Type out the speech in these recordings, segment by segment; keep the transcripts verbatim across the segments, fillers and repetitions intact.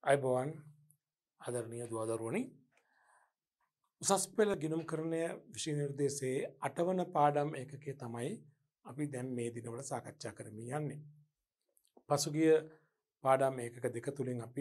අයිබෝවන් ආදරණීය දුවදරුවනි උසස් පෙළ ගිණුම් කරණය විෂය නිර්දේශයේ අටවන පාඩම් ඒකකයේ තමයි අපි දැන් මේ දිනවල සාකච්ඡා කරමින් යන්නේ. පසුගිය පාඩම් ඒකක දෙක තුලින් අපි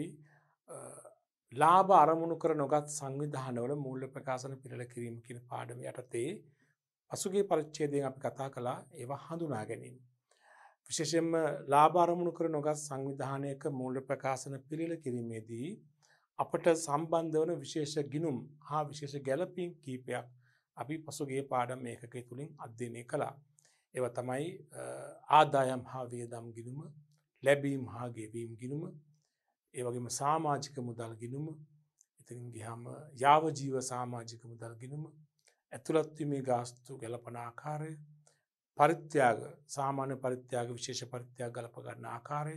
ලාභ අරමුණු කර නොගත් සංවිධානවල මූල්‍ය ප්‍රකාශන පිළිල කිරීම කියන පාඩම යටතේ පසුගිය පරිච්ඡේදයෙන් අපි කතා කළා ඒවා හඳුනා ගැනීම. විශේෂයෙන්ම ලාභ අරමුණු කර නොගත් සංවිධානයක මූල්‍ය ප්‍රකාශන පිළිල කිරීමේදී අපට සම්බන්ධ වන විශේෂ ගිණුම් හා විශේෂ ගැළපීම් කීපයක් අපි පසුගිය පාඩම් ඒකකය තුලින් අධ්‍යයනය කළා. ඒවා තමයි ආදායම් හා වියදම් ගිණුම, ලැබීම් හා ගෙවීම් ගිණුම, ඒ වගේම සමාජික මුදල් ගිණුම, ඉතින් ගියාම යාව ජීව සමාජික මුදල් ගිණුම, ඇතුළත් වීමේ ගාස්තු ගැළපන ආකාරය, පරිත්‍යාග සාමාන්‍ය පරිත්‍යාග විශේෂ පරිත්‍යාග ගලප ගන්න ආකාරය,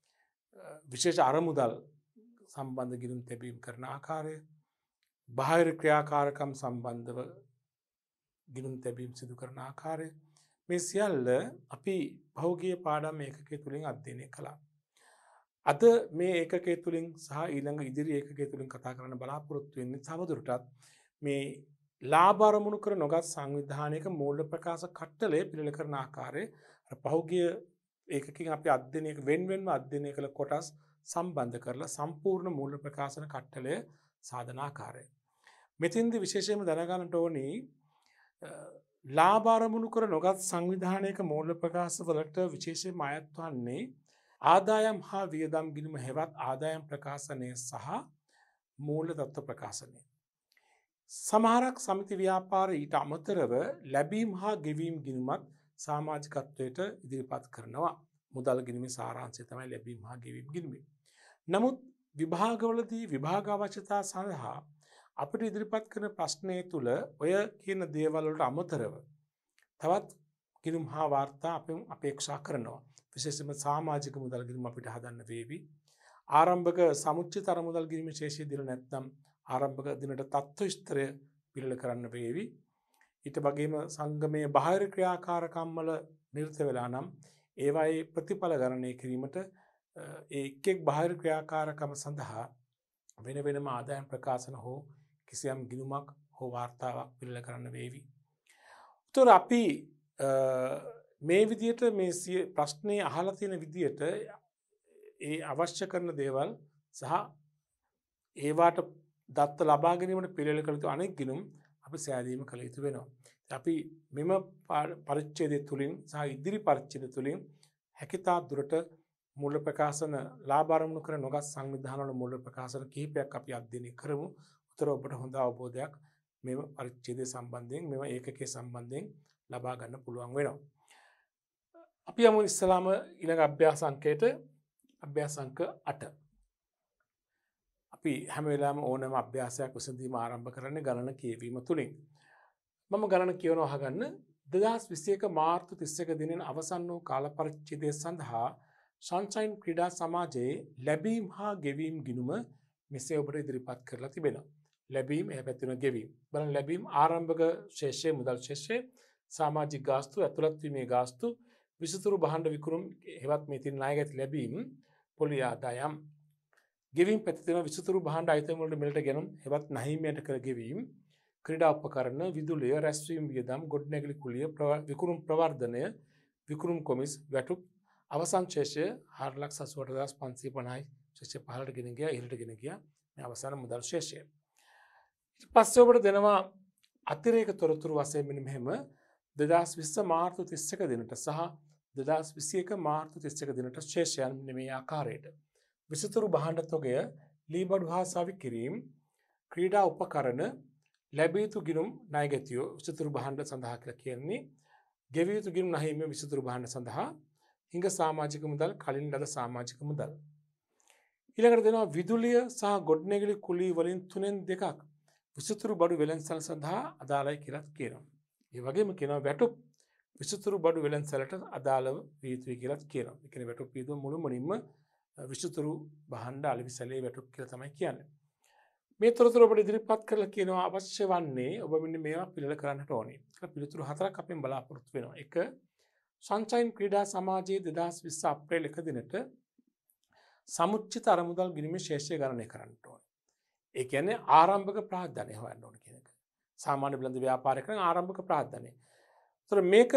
විශේෂ අරමුදල් සම්බන්ධ ගිණුම් තැබීම් කරන ආකාරය, බාහිර ක්‍රියාකාරකම් සම්බන්ධව ගිණුම් තැබීම් සිදු කරන ආකාරය, මේ සියල්ල අපි පහුගිය පාඩම් ඒකකය තුලින් අධ්‍යයනය කළා. අද මේ ඒකකය තුලින් සහ ඊළඟ ඉදිරි ඒකකය තුලින් කතා කරන්න බලාපොරොත්තු වෙන්නේ තවදුරටත් මේ ලාභ අරමුණු කර නොගත් සංවිධානයක මූල්‍ය ප්‍රකාශ කට්ටලය පිළිල කරන ආකාරය අර පහුගිය ඒකකින් අපි අධ්‍යයනය වෙන වෙනම අධ්‍යයනය කළ කොටස් සම්බන්ධ කරලා සම්පූර්ණ මූල්‍ය ප්‍රකාශන කට්ටලය සාධන ආකාරය. මෙතෙන්දී විශේෂයෙන්ම දැනගන්නට ඕනි ලාභ අරමුණු කර නොගත් සංවිධානයක මූල්‍ය ප්‍රකාශ වලට විශේෂයෙන්ම අයත් වන්නේ ආදායම් හා වියදම් ගිණුම හෙවත් ආදායම් ප්‍රකාශනය සහ මූල්‍ය තත්ත්ව ප්‍රකාශනය. සමහරක් සමිති ව්‍යාපාර ඊට අමතරව ලැබීම් හා ගෙවීම් ගිණුමත් සමාජිකත්වයට ඉදිරිපත් කරනවා. මුදල් ගිණුමේ සාරාංශය තමයි ලැබීම් හා ගෙවීම් ගිණුම. නමුත් විභාගවලදී විභාග අවශ්‍යතා සඳහා අපිට ඉදිරිපත් කරන ප්‍රශ්නය තුල ඔය කියන දේවල් වලට අමතරව තවත් ගිණුම් හා වාර්තා අපි අපේක්ෂා කරනවා. විශේෂයෙන්ම සමාජික මුදල් ගිණුම අපිට හදන්න වේවි. ආරම්භක සමුච්චිත අරමුදල් ගිණුමේ ශේෂය දින නැත්නම් ආරම්භක දිනට තත්ත්ව ස්තරය පිළිල කරන්න වේවි. ඊට වගේම සංගමයේ බාහිර ක්‍රියාකාරකම් වල නිරත වෙලා නම් ඒවායේ ප්‍රතිඵල ගණනය කිරීමට ඒ එක් එක් බාහිර ක්‍රියාකාරකම සඳහා වෙන වෙනම ආදායම් ප්‍රකාශන හෝ කිසියම් ගිණුමක් හෝ වාර්තාවක් පිළිල කරන්න වේවි. උතර අපි මේ විදියට මේ ප්‍රශ්නේ අහලා තියෙන විදියට ඒ අවශ්‍ය කරන දේවල් සහ ඒවට දත්ත ලබා ගැනීමට පිළිල කළ යුතු අනෙක් ගිණුම් අපි සෑදීම කළ යුතු වෙනවා. අපි මෙම පරිච්ඡේදය තුලින් සහ ඉදිරි පරිච්ඡේද තුලින් හැකිතා දුරට මූල්‍ය ප්‍රකාශන ලාභ අරමුණු කර නොගත් සංවිධානවල මූල්‍ය ප්‍රකාශන කිහිපයක් අපි අධ්‍යයනය කරමු. උතර ඔබට හොඳ අවබෝධයක් මෙම පරිච්ඡේදය සම්බන්ධයෙන් මෙම ඒකකයේ සම්බන්ධයෙන් ලබා ගන්න පුළුවන් වෙනවා. අපි යමු ඉස්සලාම ඊළඟ අභ්‍යාස අංකයට අභ්‍යාස අංක අට. අපි හැම වෙලාවෙම ඕනෑම අභ්‍යාසයක් විසඳීම ආරම්භ කරන්නේ ගණන කියවීම තුලින්. මම ගණන කියවනවා අහගන්න දෙදහස් විසි එක මාර්තු තිස් එක දිනෙන් අවසන් වූ කාල පරිච්ඡේදය සඳහා සන්ෂයින් ක්‍රීඩා සමාජයේ ලැබීම් හා ගෙවීම් ගිණුම මෙසේ ඔබට ඉදිරිපත් කරලා තිබෙනවා. ලැබීම් එහා පැත්තේ ගෙවීම්. බලන්න ලැබීම් ආරම්භක ශේෂය මුදල් ශේෂය සමාජික ගාස්තු ඇතුළත් වීමේ ගාස්තු විසිතුරු භාණ්ඩ විකුණුම් හෙවත් මේ තියෙන ණයගැති ලැබීම් පොලි ආදායම්. ගෙවීම් පැත්තේ තියෙන විසිතුරු භාණ්ඩ අයිතම් වලට මෙලට ගෙනුම් හෙවත් නැහිමයට කර ගෙවීම් ක්‍රීඩා උපකරණ විදුලිය රැස්වීම් වියදම් ගොඩනැගිලි කුලිය විකුණුම් ප්‍රවර්ධනය විකුණුම් කොමිස් වැටුප් අවසන් ශේෂය හාර ලක්ෂ අසූ අට හදාස් පන්සිය පනහයි ශේෂය පහළට ගෙන ගියා ඉහළට ගෙන ගියා මේ අවසාන මුදල් ශේෂය. ඊට පස්සේ ඔබට දෙනවා අතිරේක තොරතුරු වශයෙන් මෙන්න මෙහෙම දෙදහස් විස්ස මාර්තු තිස් එක දිනට සහ දෙදහස් විසි එක මාර්තු තිස් එක දිනට ශේෂයන් මෙන්න මේ ආකාරයට විසිතුරු භාණ්ඩ තොගය ලීබඩු හා සවි කිරීම ක්‍රීඩා උපකරණ ලැබිය යුතු ගිණුම් ණයගැතියෝ විසිතුරු භාණ්ඩ සඳහා කියලා කියන්නේ ගෙවිය යුතු ගිණුම් නැහිම විසිතුරු භාණ්ඩ සඳහා හිඟ සමාජික මුදල් කලින් ලද සමාජික මුදල්. ඊළඟට දෙනවා විදුලිය සහ ගොඩනැගිලි කුලී වලින් තුනෙන් දෙකක් විසිතුරු බඩු වෙළඳසැල සඳහා අදාළයි කියලා කියනවා. ඒ වගේම කියනවා වැටුප් විසිතුරු බඩු වෙළඳසැලට අදාළව විය යුතුයි කියලා කියනවා. ඒ කියන්නේ වැටුප් වියදම මුළුමනින්ම විසිතුරු භාණ්ඩ අලෙවිසැලේ වැටුප් කියලා තමයි කියන්නේ. මේ තොරතුරු ඔබට ඉදිරිපත් කරලා කියනවා අවශ්‍ය වන්නේ ඔබ මෙන්න මේවා පිළිල කරන්නට ඕනේ. ඒක පිළිතුරු හතරක් අපෙන් බලාපොරොත්තු වෙනවා. එක සන්ෂයින් ක්‍රීඩා සමාජයේ දෙදහස් විස්ස අප්‍රේල් එක දිනට සමුච්චිත අරමුදල් ගිණීමේ ශේෂ්ඨය ගණනය කරන්න ඕනේ. ඒ කියන්නේ ආරම්භක ප්‍රාග්ධනය හොයන්න ඕනේ කියන එක. සාමාන්‍ය බිලඳ ව්‍යාපාරය කරන ආරම්භක ප්‍රාග්ධනය. ඒතර මේක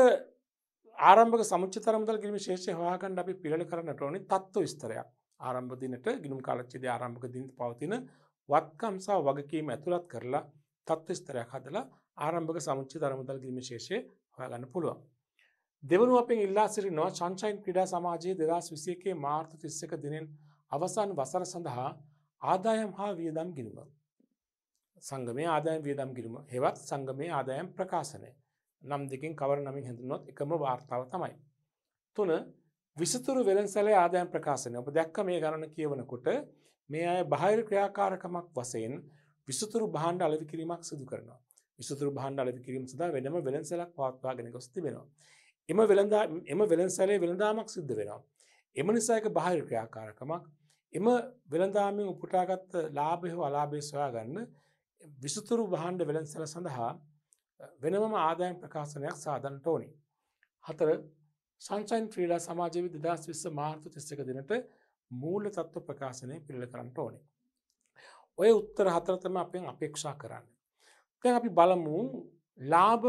ආරම්භක සමුච්චිත අරමුදල් ගිණීමේ ශේෂ්ඨය හොයාගන්න අපි පිළිවෙල කරන්නට ඕනේ තත්ත්ව විස්තරයක්. ආරම්භ දිනට ගිණුම් කාලච්ඡේදයේ ආරම්භක දිනට පවතින වත්කම් සහ වගකීම් ඇතුළත් කරලා තත්ත්ව විස්තරයක් හදලා ආරම්භක සමුච්චිත අරමුදල් ගිණීමේ ශේෂ්ඨය හොයාගන්න පුළුවන්. දෙවනුව අපෙන් ඉල්ලා සිටිනවා සන්ෂයින් ක්‍රීඩා සමාජයේ දෙදහස් විසි එකේ මාර්තු තිස් එක දිනෙන් අවසන් වසර සඳහා ආදායම් හා වියදම් ගිණුම. සංගමයේ ආදායම් වියදම් ගිණුම හෙවත් සංගමයේ ආදායම් ප්‍රකාශනය. නම් දෙකෙන් කවර නමින් හැඳින්වුවොත් එකම වාර්තාව තමයි. තුන විසිතුරු වෙළඳසැලේ ආදායම් ප්‍රකාශනය. ඔබ දැක්ක මේ ගණන කියවනකොට මේ අය බාහිර ක්‍රියාකාරකමක් වශයෙන් විසිතුරු භාණ්ඩ අලෙවි කිරීමක් සිදු කරනවා. විසිතුරු භාණ්ඩ අලෙවි කිරීම සඳහා වෙනම වෙළඳසැලක් පවත්වාගෙන ගොස් තිබෙනවා. එම වෙළඳා එම වෙළඳසැලේ වෙළඳාමක් සිද්ධ වෙනවා. එම නිසා එක බාහිර ක්‍රියාකාරකමක් එම වෙළඳාමෙන් උපුටාගත් ලාභය හෝ අලාභය සොයාගන්න විසිතුරු භාණ්ඩ වෙළඳසැල සඳහා වෙනම ආදායම් ප්‍රකාශනයක් සාදන්නට ඕනි. හතර සන්ෂයින් ක්‍රීඩා සමාජයේ දෙදහස් විස්ස මාර්තු තිස් එක දිනට මූල තත්ත්ව ප්‍රකාශනය පිළිල කරන්නට ඕනි. ඔය උත්තර හතර තමයි අපෙන් අපේක්ෂා කරන්නේ. දැන් අපි බලමු ලාභ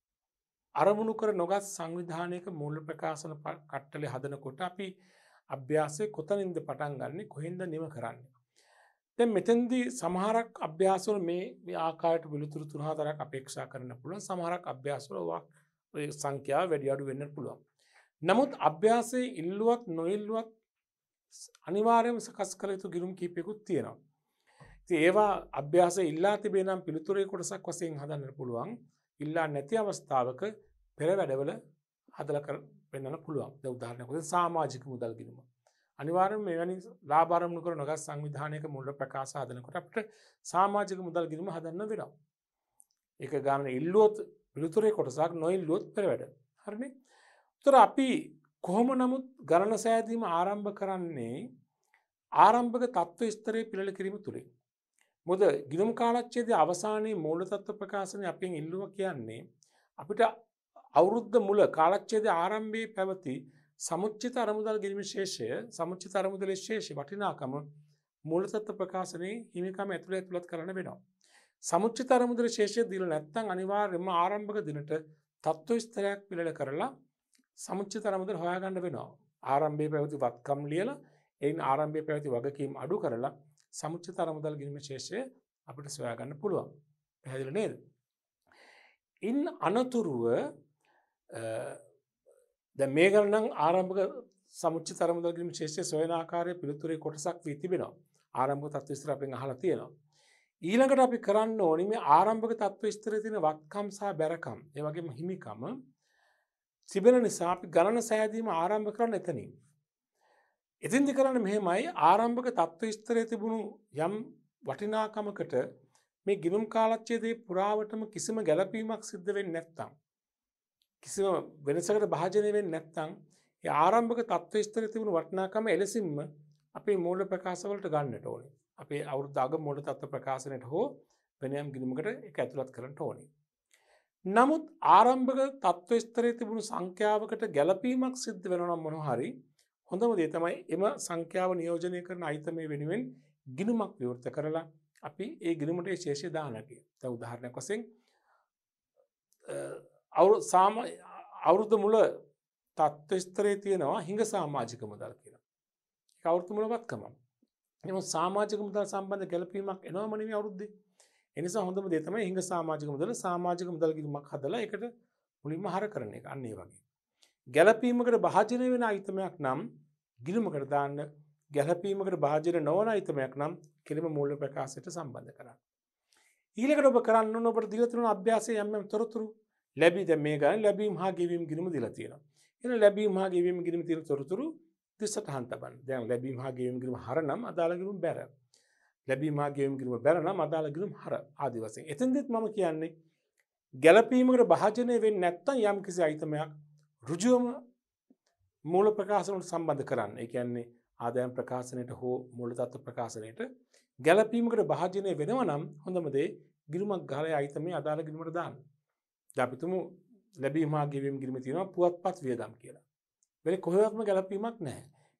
අරමුණු කර නොගත් සංවිධානයක මූල ප්‍රකාශන කට්ටලේ හදනකොට අපි අභ්‍යාසය කොතනින්ද පටන් ගන්නෙ කොහෙන්ද නිම කරන්නේ. දැන් මෙතෙන්දී සමහරක් අභ්‍යාසවල මේ මේ ආකාරයට පිළිතුරු තුන හතරක් අපේක්ෂා කරන්න පුළුවන්. සමහරක් අභ්‍යාසවල ඔය සංඛ්‍යාව වැඩි අඩු වෙන්නත් පුළුවන්. නමුත් අභ්‍යාසයේ ඉල්ලුවත් නොඉල්ලුවත් අනිවාර්යයෙන්ම සකස් කළ යුතු ගිණුම් කීපයකුත් තියෙනවා. ඉතින් ඒවා අභ්‍යාසයේ ඉල්ලා තිබේ නම් පිළිතුරේ කොටසක් වශයෙන් හදන්න පුළුවන්. ඉල්ලා නැති අවස්ථාවක පෙර වැඩවල හදලා කර පෙන්වන්න පුළුවන්. දැන් උදාහරණයක් වශයෙන් සමාජික මුදල් ගිණුම. අනිවාර්යයෙන්ම මෙවැනි ලාභ ආරම්භ කර නොගත් සංවිධානයක මූල ප්‍රකාශ හදනකොට අපිට සමාජික මුදල් ගිණුම හදන්න වෙනවා. ඒක ගන්න ඉල්ලුවොත් පිළිතුරේ කොටසක් නොඉල්ලුවොත් පෙර වැඩ. හරිනේ? ඒතර අපි කොහොම නමුත් ගණන සෑදීම ආරම්භ කරන්නේ ආරම්භක තත්ත්ව ස්තරයේ පිළිල කිරීම තුලින්. මොකද ගිණුම් කාලච්ඡේදයේ අවසානයේ මූල තත්ත්ව ප්‍රකාශනය අපෙන් ඉල්ලුවා කියන්නේ අපිට අවුරුද්ද මුල කාලච්ඡේදයේ ආරම්භයේ පැවති සමුච්චිත අරමුදල් ගිණීමේ ශේෂය සමුච්චිත අරමුදලේ ශේෂය වටිනාකම මූල තත්ත්ව ප්‍රකාශනයේ හිමිකම ඇතුළේ ඇතුළත් කරන්න වෙනවා. සමුච්චිත අරමුදලේ ශේෂය දීලා නැත්නම් අනිවාර්යයෙන්ම ආරම්භක දිනට තත්ත්ව ස්තරයක් පිළිල කරලා සමුච්චිත අරමුදල හොයාගන්න වෙනවා. ආරම්භයේ පැවති වත්කම් ලියලා එයින් ආරම්භයේ පැවති වගකීම් අඩු කරලා සමුච්චිත අරමුදල් ගිණීමේ ශේෂය අපිට සොයා ගන්න පුළුවන්. පැහැදිලි නේද? ඉන් අනතුරුව දැන් මේ ගණන් ආරම්භක සමුච්චිත අරමුදල් ගිණීමේ ශේෂය සොයන ආකාරයේ පිළිතුරේ කොටසක් වී තිබෙනවා. ආරම්භක තත්ත්ව විස්තර අපෙන් අහලා තියෙනවා. ඊළඟට අපි කරන්න ඕනි මේ ආරම්භක තත්ත්ව විස්තරයේ තියෙන වත්කම් සහ බැරකම් ඒ වගේම හිමිකම තිබෙන නිසා අපි ගණන සෑදීම ආරම්භ කරන්න එතනින්. එතින්දි කරන්න මෙහෙමයි ආරම්භක තත්ත්ව ස්තරයේ තිබුණු යම් වටිනාකමකට මේ ගිණුම් කාලච්ඡේදයේ පුරාවටම කිසිම ගැළපීමක් සිද්ධ වෙන්නේ නැත්නම් කිසිම වෙනසකට භාජනය වෙන්නේ නැත්නම් ඒ ආරම්භක තත්ත්ව ස්තරයේ තිබුණු වටිනාකම එලෙසින්ම අපේ මූල ප්‍රකාශ වලට ගන්නට ඕනේ. අපේ අවුරුද්ද අග මූල තත්ත්ව ප්‍රකාශනයට හෝ වෙනයම් ගිණුමකට ඒක ඇතුළත් කරන්න ඕනේ. නමුත් ආරම්භක තත්ත්ව ස්තරයේ තිබුණු සංඛ්‍යාවකට ගැළපීමක් සිද්ධ වෙනවා නම් මොනවා හරි හොඳම දේ තමයි එම සංඛ්‍යාව නියෝජනය කරන අයිතමේ වෙනුවෙන් ගිණුමක් විවෘත කරලා අපි ඒ ගිණුමට ඒ ශේෂය දාන්න කියනවා. දැන් උදාහරණයක් වශයෙන් අවුරුදු මුල තත්ත්ව ස්තරයේ තියෙනවා හිඟ සමාජික මුදල් කියලා. ඒක අවුරුදු මුල වත්කමක්. එනමුත් සමාජික මුදල් සම්බන්ධ ගැළපීමක් එනවම නෙමෙයි අවුරුද්දේ. ඒ නිසා හොඳම දේ තමයි හිඟ සමාජික මුදල සමාජික මුදල් ගිණුමක් හදලා ඒකට මුලින්ම හර කරන එක. අන්න ඒ වගේ. ගැළපීමකට භාජනය වෙන අයිතමයක් නම් ගිණුමකට දාන්න ගැළපීමකට භාජනය නොවන අයිතමයක් නම් කෙලිම මූල ප්‍රකාශයට සම්බන්ධ කරන්න. ඊළඟට ඔබ කරන්න ඕන ඔබට දීලා තියෙන අභ්‍යාසයේ යම් යම් තොරතුරු ලැබී දැන් මේ ගාන ලැබීම් හා ගෙවීම් ගිණුම දීලා තියෙනවා. එහෙනම් ලැබීම් හා ගෙවීම් ගිණුම තියෙන තොරතුරු තිස්සටහන් තබන්න. දැන් ලැබීම් හා ගෙවීම් ගිණුම හර නම් අදාළ ගිණුම බැර. ලැබීම් හා ගෙවීම් ගිණුම බැර නම් අදාළ ගිණුම හර ආදි වශයෙන්. එතෙන්දෙත් මම කියන්නේ ගැළපීමකට භාජනය වෙන්නේ නැත්නම් යම් කිසි අයිතමයක් ඍජුවම මූල ප්‍රකාශනයට සම්බන්ධ කරන්න. ඒ කියන්නේ ආදායම් ප්‍රකාශනයට හෝ මූල තත්ත්ව ප්‍රකාශනයට ගැළපීමකට භාජනය වෙනවා නම් හොඳම දේ ගිණුමක් ගහලා අයිතමේ අදාළ ගිණුමට දාන්න. දැන් අපි තුමු ලැබීම හා ගෙවීම ගිණුමේ තියෙනවා පුවත්පත් වියදම් කියලා. වෙන කොහෙවත්ම ගැළපීමක් නැහැ.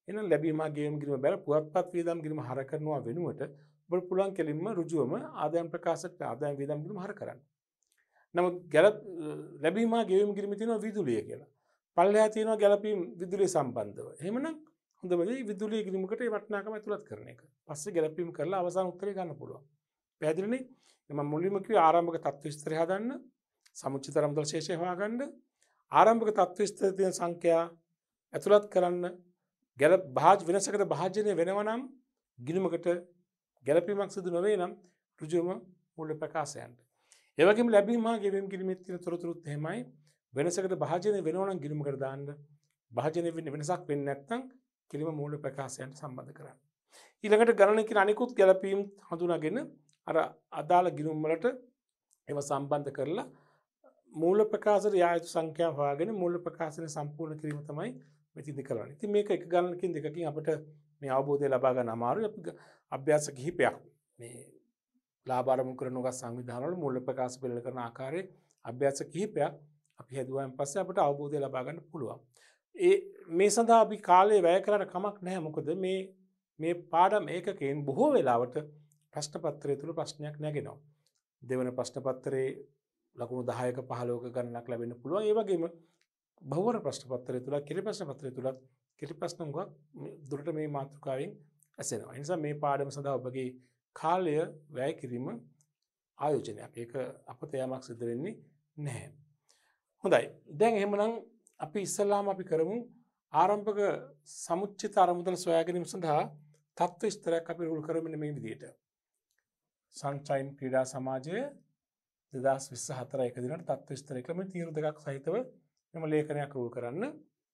එහෙනම් ලැබීම හා ගෙවීම කිරීම බැල පුවත්පත් වියදම් කිරීම හර කරනවා වෙනුවට ඔබට පුළුවන් කෙලින්ම ඍජුවම ආදායම් ප්‍රකාශයට ආදායම් වියදම් කිරීම හර කරන්න. නමුත් ගැලප ලැබීම හා ගෙවීම කිරීම තියෙනවා විදුලිය කියලා. පල්ලෙහා තියෙනවා ගැලපීම් විදුලිය සම්බන්ධව. එහෙමනම් හොඳම දේ විදුලිය කිරීමකට ඒ වටිනාකම ඇතුළත් කරන එක. පස්සේ ගැලපීම් කරලා අවසාන උත්තරේ ගන්න පුළුවන්. පැහැදිලිනේ? මම මුලින්ම කිව්වේ ආරම්භක තත්ත්ව විස්තරය හදන්න, සමුච්චිත අරමුදල් ශේෂය හොයාගන්න, ආරම්භක තත්ත්ව විස්තර තියෙන සංඛ්‍යා ඇතුළත් කරන්න, ගැල භාජ වෙනසකට භාජනය වෙනවා නම් ගිණුමකට ගැලපීමක් සිදු නොවේ නම් ඍජුවම මූල්‍ය ප්‍රකාශයන්ට. ඒ වගේම ලැබීම හා ගෙවීම කිරීමේ තියෙන තොරතුරුත් එහෙමයි. වෙනසකට භාජනය වෙනවා නම් ගිණුමකට දාන්න. භාජනය වෙන්නේ වෙනසක් වෙන්නේ නැත්නම් කිරීම මූල්‍ය ප්‍රකාශයන්ට සම්බන්ධ කරන්න. ඊළඟට ගණන කියන අනිකුත් ගැලපීම් හඳුනාගෙන අර අදාළ ගිණුම් වලට ඒවා සම්බන්ධ කරලා මූල්‍ය ප්‍රකාශයට යා යුතු සංඛ්‍යාව හොයාගෙන මූල්‍ය ප්‍රකාශනය සම්පූර්ණ කිරීම තමයි මෙතනදී කරන්නේ. ඉතින් මේක එක ගණනකින් දෙකකින් අපිට මේ අවබෝධය ලබා ගන්න අමාරුයි. අපි අභ්‍යාස කිහිපයක් මේ ලාභ ආරම්භ කරන උගත් සංවිධාන වල මූල්‍ය ප්‍රකාශ පිළිල කරන ආකාරයේ අභ්‍යාස කිහිපයක් අපි හැදුවාන් පස්සේ අපිට අවබෝධය ලබා ගන්න පුළුවන්. ඒ මේ සඳහා අපි කාලය වැය කරලා කමක් නැහැ. මොකද මේ මේ පාඩම් ඒකකයෙන් බොහෝ වෙලාවට ප්‍රශ්න පත්‍රය තුල ප්‍රශ්නයක් නැගෙනවා. දෙවන ප්‍රශ්න පත්‍රයේ ලකුණු දහයක පහළොවක ගණනක් ලැබෙන්න පුළුවන්. ඒ වගේම බහුවර ප්‍රශ්න පත්‍රය තුල කෙටි ප්‍රශ්න පත්‍රය තුල කෙටි ප්‍රශ්න උගක් දුරට මේ මාතෘකාවෙන් ඇසෙනවා. ඒ නිසා මේ පාඩම සඳහා ඔබගේ කාලය වැය කිරීම ආයෝජනයක්. ඒක අපත යමක් සිදු වෙන්නේ නැහැ. හොඳයි. දැන් එහෙමනම් අපි ඉස්සල්ලාම අපි කරමු ආරම්භක සමුච්චිත අරමුදල සොයා ගැනීම සඳහා තත්ත්ව විස්තරයක් අපි රුල් කරමින් මේ විදිහට. සන්ෂයින් ක්‍රීඩා සමාජය දෙදහස් විස්ස හතර එක දිනට තත්ත්ව විස්තර ක්‍රමයේ තීරු දෙකක් සහිතව මෙම ලේඛනයක් රුල් කරන්න.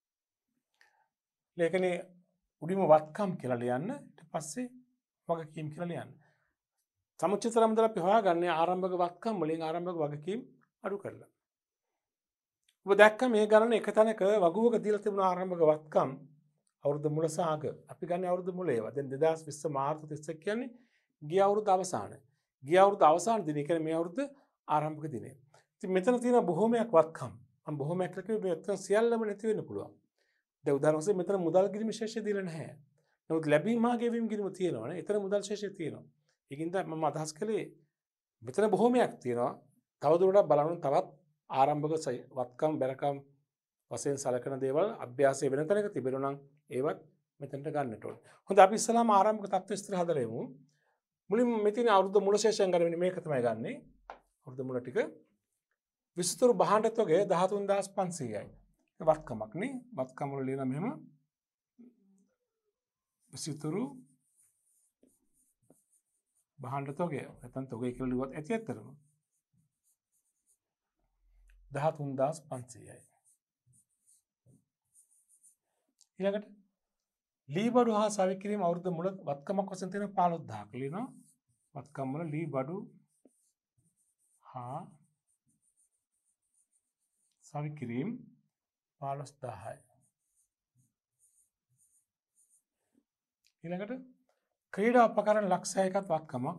ලේඛනයේ උඩිම වත්කම් කියලා ලියන්න. ඊට පස්සේ වගකීම් කියලා ලියන්න. සමුච්චිත අරමුදල අපි හොයාගන්නේ ආරම්භක වත්කම් වලින් ආරම්භක වගකීම් අඩු කරලා. ඔබ දැක්ක මේ ගණන එක තැනක වගුවක දීලා තිබුණ ආරම්භක වත්කම් අවුරුදු මුල සහ අග. අපි ගන්න අවුරුදු මුල ඒවා. දැන් දෙදහස් විස්ස මාර්තු තිස් එක කියන්නේ ගිය අවුරුදු අවසාන. ගිය අවුරුදු අවසාන දිනේ කියන්නේ මේ අවුරුද්ද ආරම්භක දිනේ. ඉතින් මෙතන තියෙන බොහෝමයක් වත්කම්. මම බොහෝමයක් කියලා කිව්වේ මෙතන සියල්ලම නැති වෙන්න පුළුවන්. දැන් උදාහරණ වශයෙන් මෙතන මුදල් ගිණුම ශේෂය දීලා නැහැ. නමුත් ලැබීම හා ගෙවීම ගිණුම තියෙනවනේ. එතන මුදල් ශේෂය තියෙනවා. ඒකින්ද මම අදහස් කළේ මෙතන බොහෝමයක් තියෙනවා. තවදුරටත් බලන්න තවත් ආරම්භක වත්කම් බැරකම් වශයෙන් සලකන දේවල් අභ්‍යාසයේ වෙන තැනක තිබෙනවා නම් ඒවත් මෙතනට ගන්නට ඕනේ. හොඳයි අපි ඉස්සලාම ආරම්භක තත්ත්ව විස්තර හදලා යමු. මුලින්ම මෙතන අවුරුදු මුල ශේෂයෙන් ගන්න වෙන්නේ මේක තමයි ගන්නෙ. අවුරුදු මුල ටික විස්තර භාණ්ඩ තොගය දහතුන් දහස් පන්සීයයි. වත්කමක් නේ. වත්කම වල ලියන මෙහෙම විස්තර භාණ්ඩ තොගය. නැත්නම් තොගය කියලා ලියුවත් ඇති ඇත්තටම. දහතුන් දහස් පන්සීයයි. ඊළඟට ලී බඩු හා සවි කිරීම අවුරුදු මුල වත්කමක් වශයෙන් තියෙන පහළොස් දහසක් ලියනවා. වත්කම් වල ලී බඩු හා සවි කිරීම පහළොස් දහසයි. ඊළඟට ක්‍රීඩා උපකරණ ලක්ෂයකත් වත්කමක්.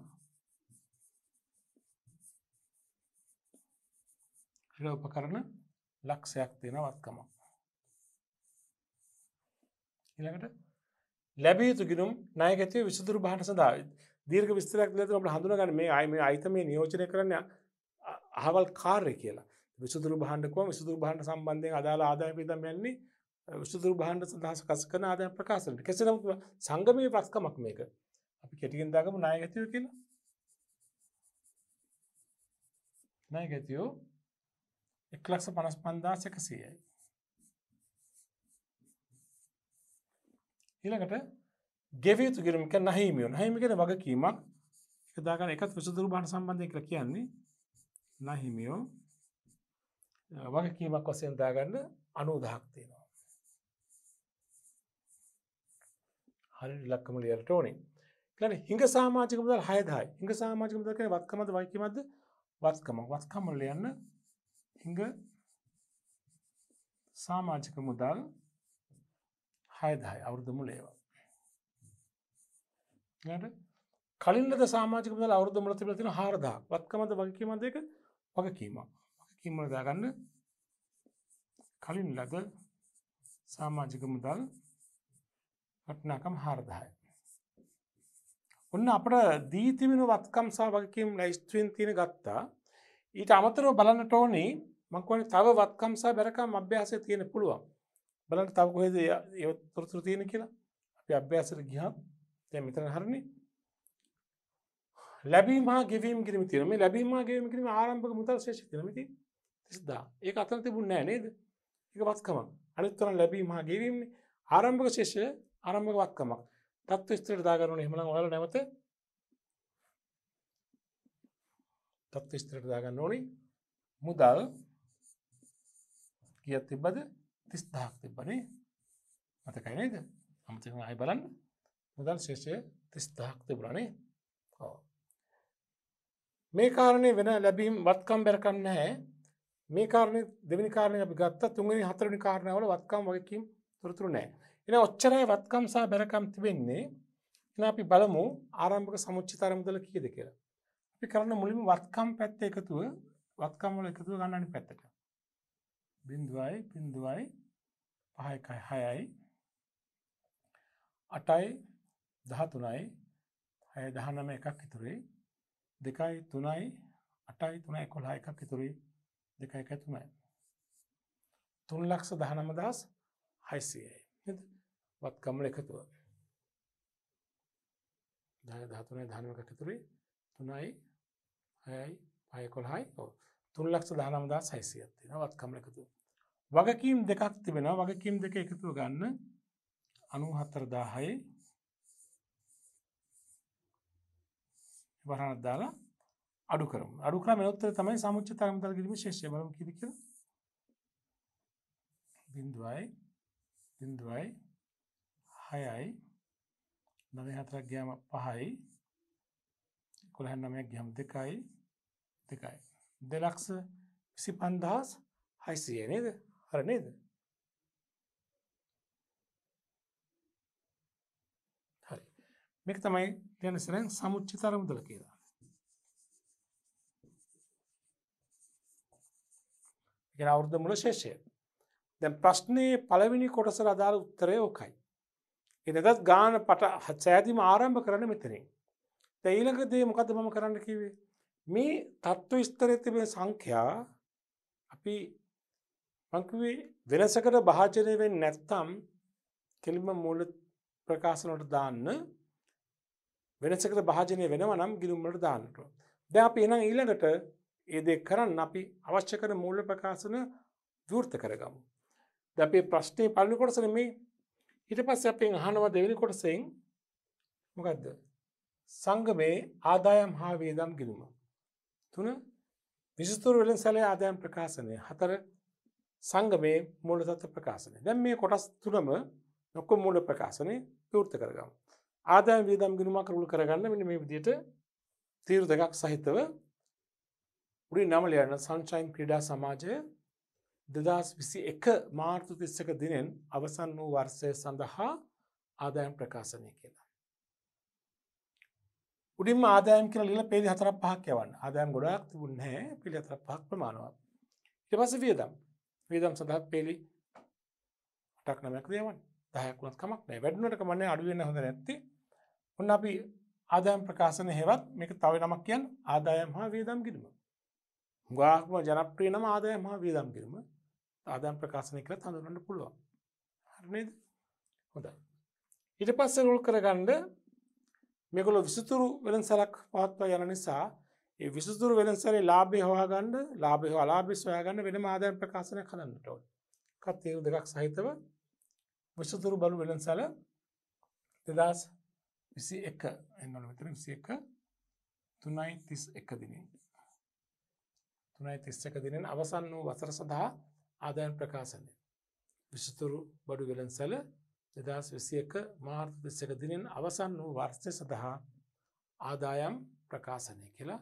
ක්‍රීඩා උපකරණ ලක්ෂයක් තියෙන වත්කමක්. ඊළඟට ලැබිය යුතු ගිණුම් ණය ගැතිය විසුදුරු භාණ්ඩ සඳහා දීර්ඝ විස්තරයක් දෙලා අපිට හඳුනා ගන්න මේ ආයි මේ අයිතමේ නියෝජනය කරන්නේ අහවල් කාර්ය කියලා. විසුදුරු භාණ්ඩ කොහොම විසුදුරු භාණ්ඩ සම්බන්ධයෙන් අදාළ ආදායම් වියදම් යන්නේ විසුදුරු භාණ්ඩ සඳහා සකස් කරන ආදායම් ප්‍රකාශනට. කෙසේ නමුත් සංගමයේ වත්කමක් මේක. අපි කෙටියෙන් දාගමු ණය ගැතිය කියලා. ණය ගැතිය එක ලක්ෂ පනස් පන්දාස් එකසීයයි. ඊළඟට ගෙවිය යුතු ගිණුම කියන්නේ නැහිමියෝ. නැහිමිය කියන්නේ වගකීමක්. ඒක දාගන්න එකත් විසුදුරු භාණ්ඩ සම්බන්ධයෙන් කියලා කියන්නේ නැහිමියෝ වගකීමක් වශයෙන් දාගන්න අනූදහක් තියෙනවා. හරි ඉලක්කම ලියන්නට ඕනේ. ඊළඟ හිඟ සමාජික මුදල් හය දහසයි. හිඟ සමාජික මුදල් කියන්නේ වත්කමද වගකීමද? වත්කමක්. වත්කම ලියන්න හිඟ සමාජික මුදල් හය දහසයි අවුරුදු මුල ඒවා. ඊළඟට කලින් ලද සමාජික මුදල් අවුරුදු මුල තිබිලා තියෙන හාර දහසක්. වත්කමද වගකීමද එක වගකීමක්. වගකීම වල දාගන්න කලින් ලද සමාජික මුදල් වටිනාකම් හාරදහය. ඔන්න අපට දී තිබෙන වත්කම් සහ වගකීම් ලැයිස්තුවෙන් තියෙන ගත්තා. ඊට අමතරව බලන්නට ඕනේ මම කියන්නේ තව වත්කම් සහ බැරකම් අභ්‍යාසය තියෙන පුළුවන්. බලන්න තව කොහෙද ඒ තොරතුරු තියෙන කියලා. අපි අභ්‍යාසයට ගියහම දැන් මෙතන හරිනේ. ලැබීම හා ගෙවීම කිරීම තියෙනවා. මේ ලැබීම හා ගෙවීම කිරීම ආරම්භක මුදල් ශේෂය තියෙනවා. මෙතන තිස් දහය. ඒක අතන තිබුණේ නැහැ නේද? ඒක වත්කමක්. අනිත් තරම් ලැබීම හා ගෙවීමනේ. ආරම්භක ශේෂය ආරම්භක වත්කමක්. තත්ත්ව ස්ථිරට දාගන්න ඕනේ. එහෙමනම් ඔයාලා නැවත තත්ත්ව ස්ථිරට දාගන්න ඕනේ. මුදල් කීයක් තිබ්බද? තිස් දහයක් තිබ්බනේ. මතකයි නේද? අමතක ආයි බලන්න. මුදල් ශේෂය තිස් දහයක් තිබුණා නේ. ඔව්. මේ කාරණේ වෙන ලැබීම් වත්කම් බැරකම් නැහැ. මේ කාරණේ දෙවෙනි කාරණේ අපි ගත්තා. තුන්වෙනි හතරවෙනි කාරණාවල වත්කම් වගකීම් තොරතුරු නැහැ. එහෙනම් ඔච්චරයි වත්කම් සහ බැරකම් තිබෙන්නේ. එහෙනම් අපි බලමු ආරම්භක සමුච්චිත මුදල කීයද කියලා. අපි කරන්න මුලින්ම වත්කම් පැත්ත එකතුව වත්කම් වල එකතුව ගන්න අනිත් පැත්තට. බිංදුවයි බිංදුවයි පහ එකයි හයයි අටයි දහතුනයි හය දහනවය එකක් ඉතුරුයි. දෙකයි තුනයි අටයි තුනයි එකොළහ එකක් ඉතුරුයි. දෙකයි එකයි තුනයි. තුන් ලක්ෂ දහනවය දහස් හයසියයි. නේද? වත්කම් වල එකතුව. දහය දහතුනයි දහනවය එකක් ඉතුරුයි. තුනයි හයයි පහයි එකොළහයි. ඔව්. තුන් ලක්ෂ දහනවය දහස් හයසියයක් තියෙනවා වත්කම් වල එකතුව. වගකීම් දෙකක් තිබෙනවා. වගකීම් දෙක එකතුව ගන්න අනූහතර දාහයි වරහණක් දාලා අඩු කරමු. අඩු කරාම එන උත්තරය තමයි සමුච්චිත මුදල් ගෙවීම ශේෂය. බලමු කීයද කියලා. බිංදුවයි බිංදුවයි හයයි නවය හතරක් ගියාම පහයි එකොළහ නවයක් ගියාම දෙකයි දෙකයි දෙලක්ෂ විසි පන්දාස් හයසියයි නේද? හරි නේද? හරි. මේක තමයි කියන සරෙන් සමුච්චිත මුදල කියලා. ඒක අවුරුද්ද මුල ශේෂය. දැන් ප්‍රශ්නේ පළවෙනි කොටසට අදාළ උත්තරය ඕකයි. එතනත් ගාන පට සෑදීම ආරම්භ කරන්න මෙතනින්. දැන් ඊළඟ දේ මොකද්ද මම කරන්න කිව්වේ? මේ තත්ත්ව ස්තරයේ තිබෙන සංඛ්‍යා අපි මං කිව්වේ වෙනසකට භාජනය වෙන්නේ නැත්නම් කෙලින්ම මූල ප්‍රකාශන වලට දාන්න වෙනසකට භාජනය වෙනවා නම් ගිණුම් වලට දාන්න ඕන. දැන් අපි එහෙනම් ඊළඟට ඒ දේ කරන්න අපි අවශ්‍ය කරන මූල ප්‍රකාශන විවෘත කරගමු. දැන් අපි ප්‍රශ්නේ පළවෙනි කොටස නෙමෙයි. ඊට පස්සේ අපි අහනවා දෙවෙනි කොටසෙන් මොකද්ද? සංගමේ ආදායම් හා වියදම් ගිණුම. තුන විසිතුරු වෙළඳසැලේ ආදායම් ප්‍රකාශනය. හතර සංගමේ මූල තත්ත්ව ප්‍රකාශනය. දැන් මේ කොටස් තුනම ඔක්කොම මූල ප්‍රකාශනේ විවෘත කරගමු. ආදායම් වියදම් ගිණුමක් රුල් කරගන්න මෙන්න මේ විදිහට තීරු දෙකක් සහිතව උඩින් නම ලියන්න සන්ෂයින් ක්‍රීඩා සමාජය දෙදහස් විසි එක මාර්තු තිස් එක දිනෙන් අවසන් වූ වර්ෂය සඳහා ආදායම් ප්‍රකාශනය කියලා. උඩින්ම ආදායම් කියලා ලියලා පේජ් හතරක් පහක් යවන්න. ආදායම් ගොඩාක් තිබුණේ නැහැ. පේජ් හතරක් පහක් ප්‍රමාණවත්. ඊට පස්සේ වියදම්. වියදම් සඳහා පේජ් අටක් නවයක් ලියවන්න. දහයක් වුණත් කමක් නැහැ. වැඩිුණට කමක් නැහැ. අඩු වෙන්න හොඳ නැත්තේ. ඔන්න අපි ආදායම් ප්‍රකාශනය හෙවත් මේක තව නමක් කියන්නේ ආදායම් හා වියදම් ගිණුම. ගාක්ම ජනප්‍රිය නම ආදායම් හා වියදම් ගිණුම. ආදායම් ප්‍රකාශනය කියලා හඳුන්වන්න පුළුවන්. හරි නේද? හොඳයි. ඊට පස්සේ රෝල් කරගන්න මේගොල්ලෝ විසිතුරු වෙළඳසැලක් පවත්වා යන නිසා ඒ විසිතුරු වෙළඳසැලේ ලාභය හොයාගන්න, ලාභය හෝ අලාභය සොයාගන්න වෙනම ආදායම් ප්‍රකාශනයක් හදන්නට ඕනේ. කතේරු දෙකක් සහිතව විසිතුරු බලු වෙළඳසැල දෙදහස් විසි එක එන්නවල මෙතන විසි එක තුනයි තිස් එක දිනෙන් තුනයි තිස් එක දිනෙන් අවසන් වූ වසර සඳහා ආදායම් ප්‍රකාශනය. විසිතුරු බඩු වෙළඳසැල දෙදහස් විසි එක මාර්තු තිස් එක දිනෙන් අවසන් වූ වර්ෂය සඳහා ආදායම් ප්‍රකාශනය කියලා.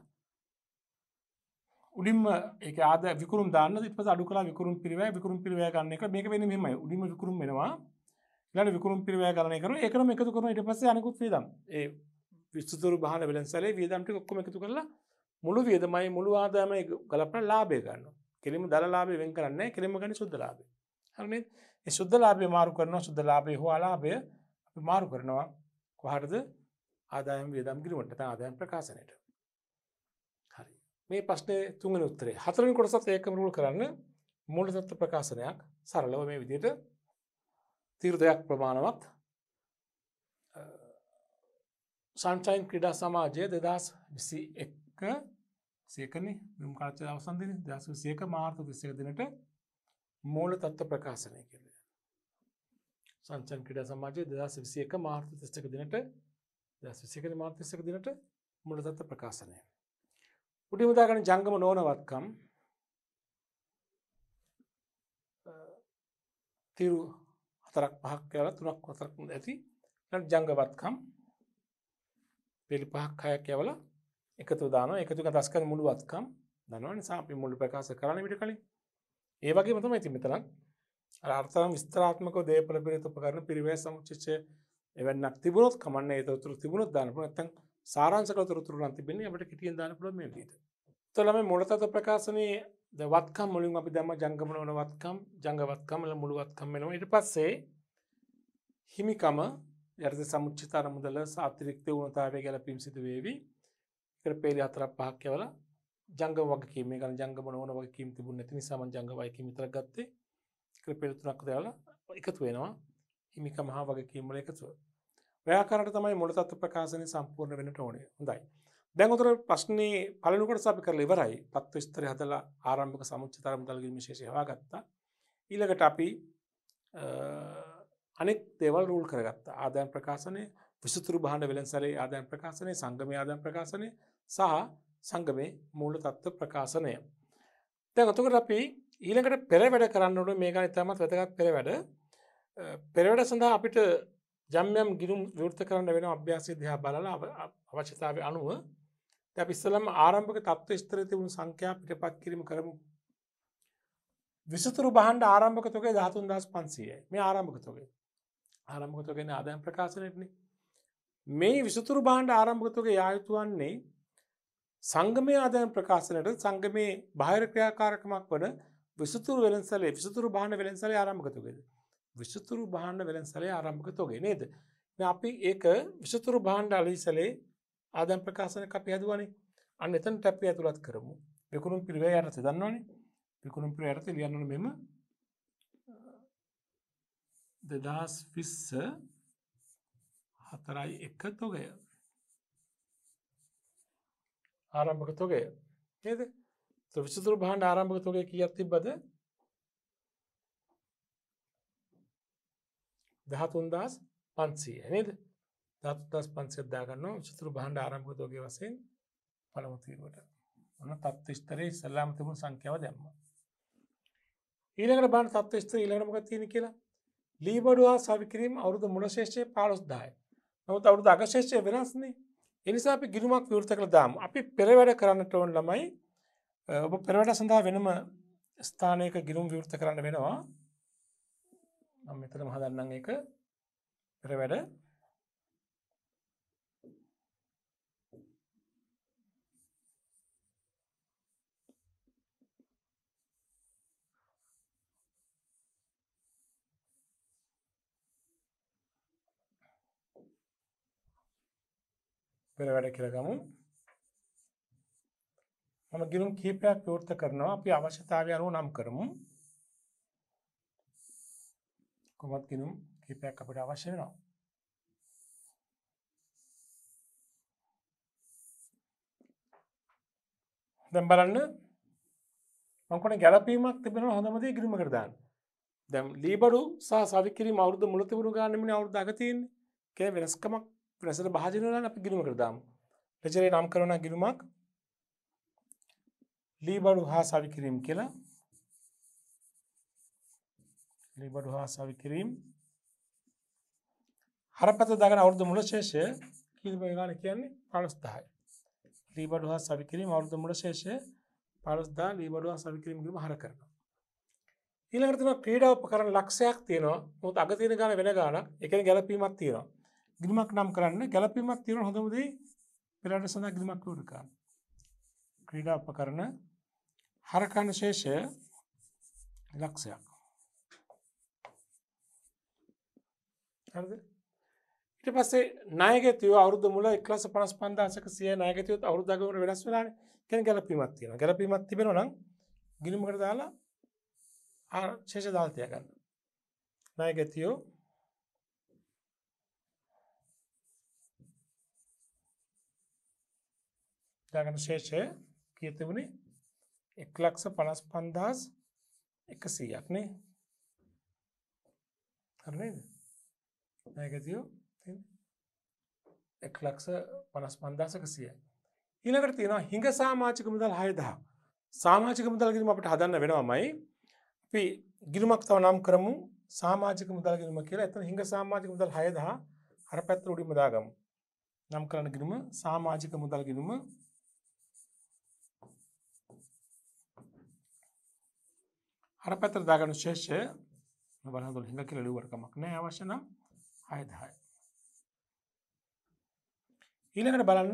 උඩින්ම ඒක ආදාය විකුණුම් දාන්න ඊට පස්සේ අඩු කළා විකුණුම් පිරිවැය විකුණුම් පිරිවැය ගන්න එක මේක වෙන්නේ මෙහෙමයි. උඩින්ම විකුණුම් වෙනවා. ඊළඟ විකුණුම් පිරිවැය ගණනය කරනවා. ඒකම එකතු කරනවා ඊට පස්සේ අනිකුත් වියදම්. ඒ විසිතුරු බහන වෙළඳසැලේ වියදම් ටික ඔක්කොම එකතු කරලා මුළු වියදමයි මුළු ආදායමයි ගලපන ලාභය ගන්නවා. කෙලින්ම දල ලාභය වෙන් කරන්නේ නැහැ. කෙලින්ම ගන්නේ සුද්ධ ලාභය. හරි නේද? ඒ සුද්ධ ලාභය මාරු කරනවා සුද්ධ ලාභය හෝ අලාභය අපි අපි මාරු කරනවා කොහටද ආදායම් වියදම් ගිණුමට නැත්නම් ආදායම් ප්‍රකාශනයට. හරි. මේ ප්‍රශ්නේ තුන්වෙනි උත්තරේ. හතරවෙනි කොටසත් ඒකම රුල් කරන්න මූල තත්ත්ව ප්‍රකාශනයක් සරලව මේ විදිහට තීර්ථයක් ප්‍රමාණවත් සන්ෂයින් ක්‍රීඩා සමාජය දෙදහස් විසි එක සේකනේ මෙම් කාලේ අවසන් දිනේ දෙදහස් විසි එක මාර්තු තිස් එක දිනට මූල තත්ත්ව ප්‍රකාශනය කියලා. සන්ෂයින් ක්‍රීඩා සමාජය දෙදහස් විසි එක මාර්තු තිස් එක දිනට දෙදහස් විසි එක මාර්තු තිස් එක දිනට මූල තත්ත්ව ප්‍රකාශනය. උඩින් උදාගන්න ජංගම නොවනවත්කම් තිරු හතරක් පහක් කියලා තුනක් හතරක් ඇති. ඊළඟ ජංගවත්කම් පිළි පහක් හයක් යවලා එකතු දානවා. එකතු කරලා දස් කරන මුළු වත්කම් දන්නවා නිසා අපි මුළු ප්‍රකාශ කරන්න විදිහ කලින්. ඒ වගේම තමයි ඉතින් මෙතන අර අර්ථම් විස්තරාත්මකව දේපල පිළිත උපකරණ පිරිවැය සමුච්චය එවන්නක් තිබුණොත් කමන්නේ ඒ තොරතුරු තිබුණොත් දාන්න පුළුවන්. නැත්නම් සාරාංශක තොරතුරු නම් තිබෙන්නේ අපිට කිටියෙන් දාන්න පුළුවන් මේ විදිහට. එතකොට මේ මූල තත්ත්ව ප්‍රකාශනයේ ද වත්කම් වලින් අපි දැම්ම ජංගම නොවන වත්කම්, ජංග වත්කම් වල මුළු වත්කම් වෙනවා. ඊට පස්සේ හිමිකම යටතේ සමුච්චිත අරමුදල අතිරික්ත වුණතාවය ගැලපීම් සිදු වේවි. ඒකට පේලි හතරක් පහක් යවලා ජංගම වගකීම් මේ ගන්න ජංගම නොවන වගකීම් තිබුණ නැති නිසා මම ජංග වගකීම් විතරක් ගත්තේ. ඒකට පේලි තුනක් දාලා එකතු වෙනවා. හිමිකම හා වගකීම් වල එකතුව. ව්‍යාකරණයට තමයි මූල තත්ත්ව ප්‍රකාශනය සම්පූර්ණ වෙන්නට ඕනේ. හොඳයි. දැන් උතර ප්‍රශ්නේ පළවෙනි කොටස අපි කරලා ඉවරයි. තත්ත්ව විස්තරය හදලා ආරම්භක සමුච්චිත අරමුදල ගිණුම විශේෂය හොයාගත්තා. ඊළඟට අපි අනෙක් දේවල් රූල් කරගත්තා. ආදායම් ප්‍රකාශනය, විසුතුරු භාණ්ඩ වෙළඳසැලේ ආදායම් ප්‍රකාශනය, සංගමයේ ආදායම් ප්‍රකාශනය සහ සංගමයේ මූල තත්ත්ව ප්‍රකාශනය. දැන් එතකොට අපි ඊළඟට පෙරවැඩ කරන්න ඕනේ. මේක ඉතාමත් වැදගත් පෙරවැඩ. පෙරවැඩ සඳහා අපිට යම් යම් ගිණුම් විවෘත කරන්න වෙන අභ්‍යාසය දිහා බලලා අවශ්‍යතාවය අනුව දැන් අපි ඉස්සෙල්ලාම ආරම්භක තත්ත්ව ස්තරයේ තිබුණු සංඛ්‍යා පිටපත් කිරීම කරමු. විසුතුරු භාණ්ඩ ආරම්භක තොගය දහතුන් දහස් පන්සීයයි. මේ ආරම්භක තොගය. ආරම්භක තොගයනේ ආදායම් ප්‍රකාශනයේනේ. මේ විසුතුරු භාණ්ඩ ආරම්භක තොගය යා යුතු වන්නේ සංගමයේ ආදායම් ප්‍රකාශනයට සංගමයේ බාහිර ක්‍රියාකාරකමක් වන විසුතුරු වෙළඳසැලේ විසුතුරු භාණ්ඩ වෙළඳසැලේ ආරම්භක තොගයද? විසුතුරු භාණ්ඩ වෙළඳසැලේ ආරම්භක තොගය නේද? දැන් අපි ඒක විසුතුරු භාණ්ඩ අලෙවිසැලේ ආදායම් ප්‍රකාශනයක් අපි හදුවානේ. අන්න එතනට අපි ඇතුළත් කරමු. විකුණුම් පිරිවැය යටතේ දන්නවනේ. විකුණුම් පිරිවැය යටතේ ලියන්න ඕනේ මෙම දෙදහස් විස්ස හතරයි එක තොගය. ආරම්භක තොගය. නේද? તો විසුතුරු භාණ්ඩ ආරම්භක තොගය කීයක් තිබ්බද? දහතුන් දහස් පන්සීය නේද? දහතුන් දහස් පන්සීය දාගන්නවා විසුතුරු භාණ්ඩ ආරම්භක තොගය වශයෙන් පළමු තීරුවට. ඔන්න තත්ත්ව ස්තරයේ ඉස්සලාම තිබුණු සංඛ්‍යාව දැම්මා. ඊළඟට බලන්න තත්ත්ව ස්තරය ඊළඟට මොකක්ද තියෙන්නේ කියලා. ලීබඩු හා සවිකිරීම අවුරුදු මුල ශේෂ්ඨයේ පහළොස් දහයයි. නමුත් අවුරුදු අග ශේෂ්ඨය වෙනස්නේ. ඒ නිසා අපි ගිණුමක් විවෘත කළා දාමු. අපි පෙරවැඩ කරන්නට ඕන ළමයි ඔබ පෙරවැඩ සඳහා වෙනම ස්ථානයක ගිණුම් විවෘත කරන්න වෙනවා. මම මෙතනම හදන්නම් ඒක පෙරවැඩ පෙරවැඩ කියලා ගමු. මම ගිණුම් කීපයක් විවෘත කරනවා. අපි අවශ්‍යතාවය අනුව නම් කරමු. කොහොමද ගිණුම් කීපයක් අපිට අවශ්‍ය වෙනවා. දැන් බලන්න මම කොහේ ගැළපීමක් තිබෙනවා හොඳම දේ ගිණුමකට දාන්න. දැන් ලීබඩු සහ සවිකිරීම අවුරුදු මුල තිබුණු ගානෙමනේ අවුරුදු අග තියෙන්නේ. කේ වෙනස්කමක් වෙනසට භාජනය වෙනවා නම් අපි ගිණුමකට දාමු. ලෙජරේ නම් කරන ගිණුමක් ලීබඩු හා සවිකිරීම කියලා. ලීබඩු හා සවිකිරීම හරපත දාගෙන අවුරුදු මුල ශේෂය කීයද ගාන කියන්නේ පහළොස් දහයයි. ලීබඩු හා සවිකිරීම අවුරුදු මුල ශේෂය පහළොස් දහය ලීබඩු හා සවිකිරීම ගිණුම හර කරනවා. ඊළඟට තියෙනවා ක්‍රීඩා උපකරණ ලක්ෂයක් තියෙනවා. මොකද අග තියෙන ගාන වෙන ගානක්. ඒ කියන්නේ ගැළපීමක් තියෙනවා. ගිණුමක් නම් කරන්න ගැළපීමක් තියෙන හොඳම දේ පෙරවැඩ සඳහා ගිණුමක් විවෘත කරන්න. ක්‍රීඩා උපකරණ හර කරන ශේෂය ලක්ෂයක්. හරිද? ඊට පස්සේ ණයගැතියෝ අවුරුදු මුල එක්ලක්ෂ පනස් පන්දාසක සියය ණයගැතියොත් අවුරුදු අගවර වෙනස් වෙලානේ. කියන්නේ ගැළපීමක් තියෙනවා. ගැළපීමක් තිබෙනවා නම් ගිණුමකට දාලා ආ ශේෂ දාලා තියාගන්න. ණයගැතියෝ දාගන්න ශේෂය කීයද තිබුණේ? එක්ලක්ෂ පනස් පන්දාස් එකසීයක් නේ. හරි නේද? ණයගැතියෝ එක්ලක්ෂ පනස් පන්දාස් එකසීයයි. ඊළඟට තියෙනවා හිඟ සමාජික මුදල් හය දහස්. සමාජික මුදල් ගිණුම අපිට හදන්න වෙනවමයි. අපි ගිණුමක් තව නම් කරමු සමාජික මුදල් ගිණුම කියලා. එතන හිඟ සමාජික මුදල් හය දහස් අර පැත්ත උඩින්ම දාගමු. නම් කරන ගිණුම සමාජික මුදල් ගිණුම අර පැත්තට දාගන්න ශේෂය බලන්න දුන්න හිඟ කියලා ලියුවට කමක් නැහැ. අවශ්‍ය නම් හය දහස්. ඊළඟට බලන්න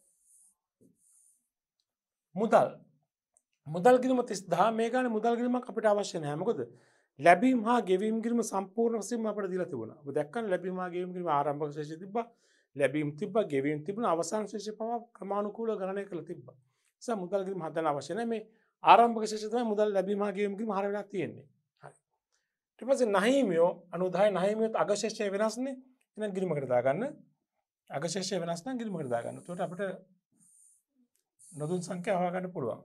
මුදල් මුදල් ගිණුම තිස් දහස්. මේ ගානේ මුදල් ගිණුමක් අපිට අවශ්‍ය නැහැ. මොකද ලැබීම් හා ගෙවීම් ගිණුම සම්පූර්ණ වශයෙන්ම අපිට දීලා තිබුණා. ඔබ දැක්කනේ ලැබීම් හා ගෙවීම් ගිණුම ආරම්භක ශේෂය තිබ්බා. ලැබීම් තිබ්බා, ගෙවීම් තිබුණා, අවසාන ශේෂය පවා ක්‍රමානුකූලව ගණනය කරලා තිබ්බා. ඒ නිසා මුදල් ගිණුම හදන්න අවශ්‍ය නැහැ. මේ ආරම්භක ශේෂය තමයි මුදල් ලැබීම් හා ගෙවීම් ගිණුම හර වෙලා තියෙන්නේ. හරි. ඊට පස්සේ නහීමියෝ අනුදාය නහීමියොත් අග ශේෂය වෙනස්නේ. එහෙනම් ගිණුමකට දාගන්න. අග ශේෂය වෙනස් නම් ගිණුමකට දාගන්න. එතකොට අපිට නොදුන් සංඛ්‍යාව හොයාගන්න පුළුවන්.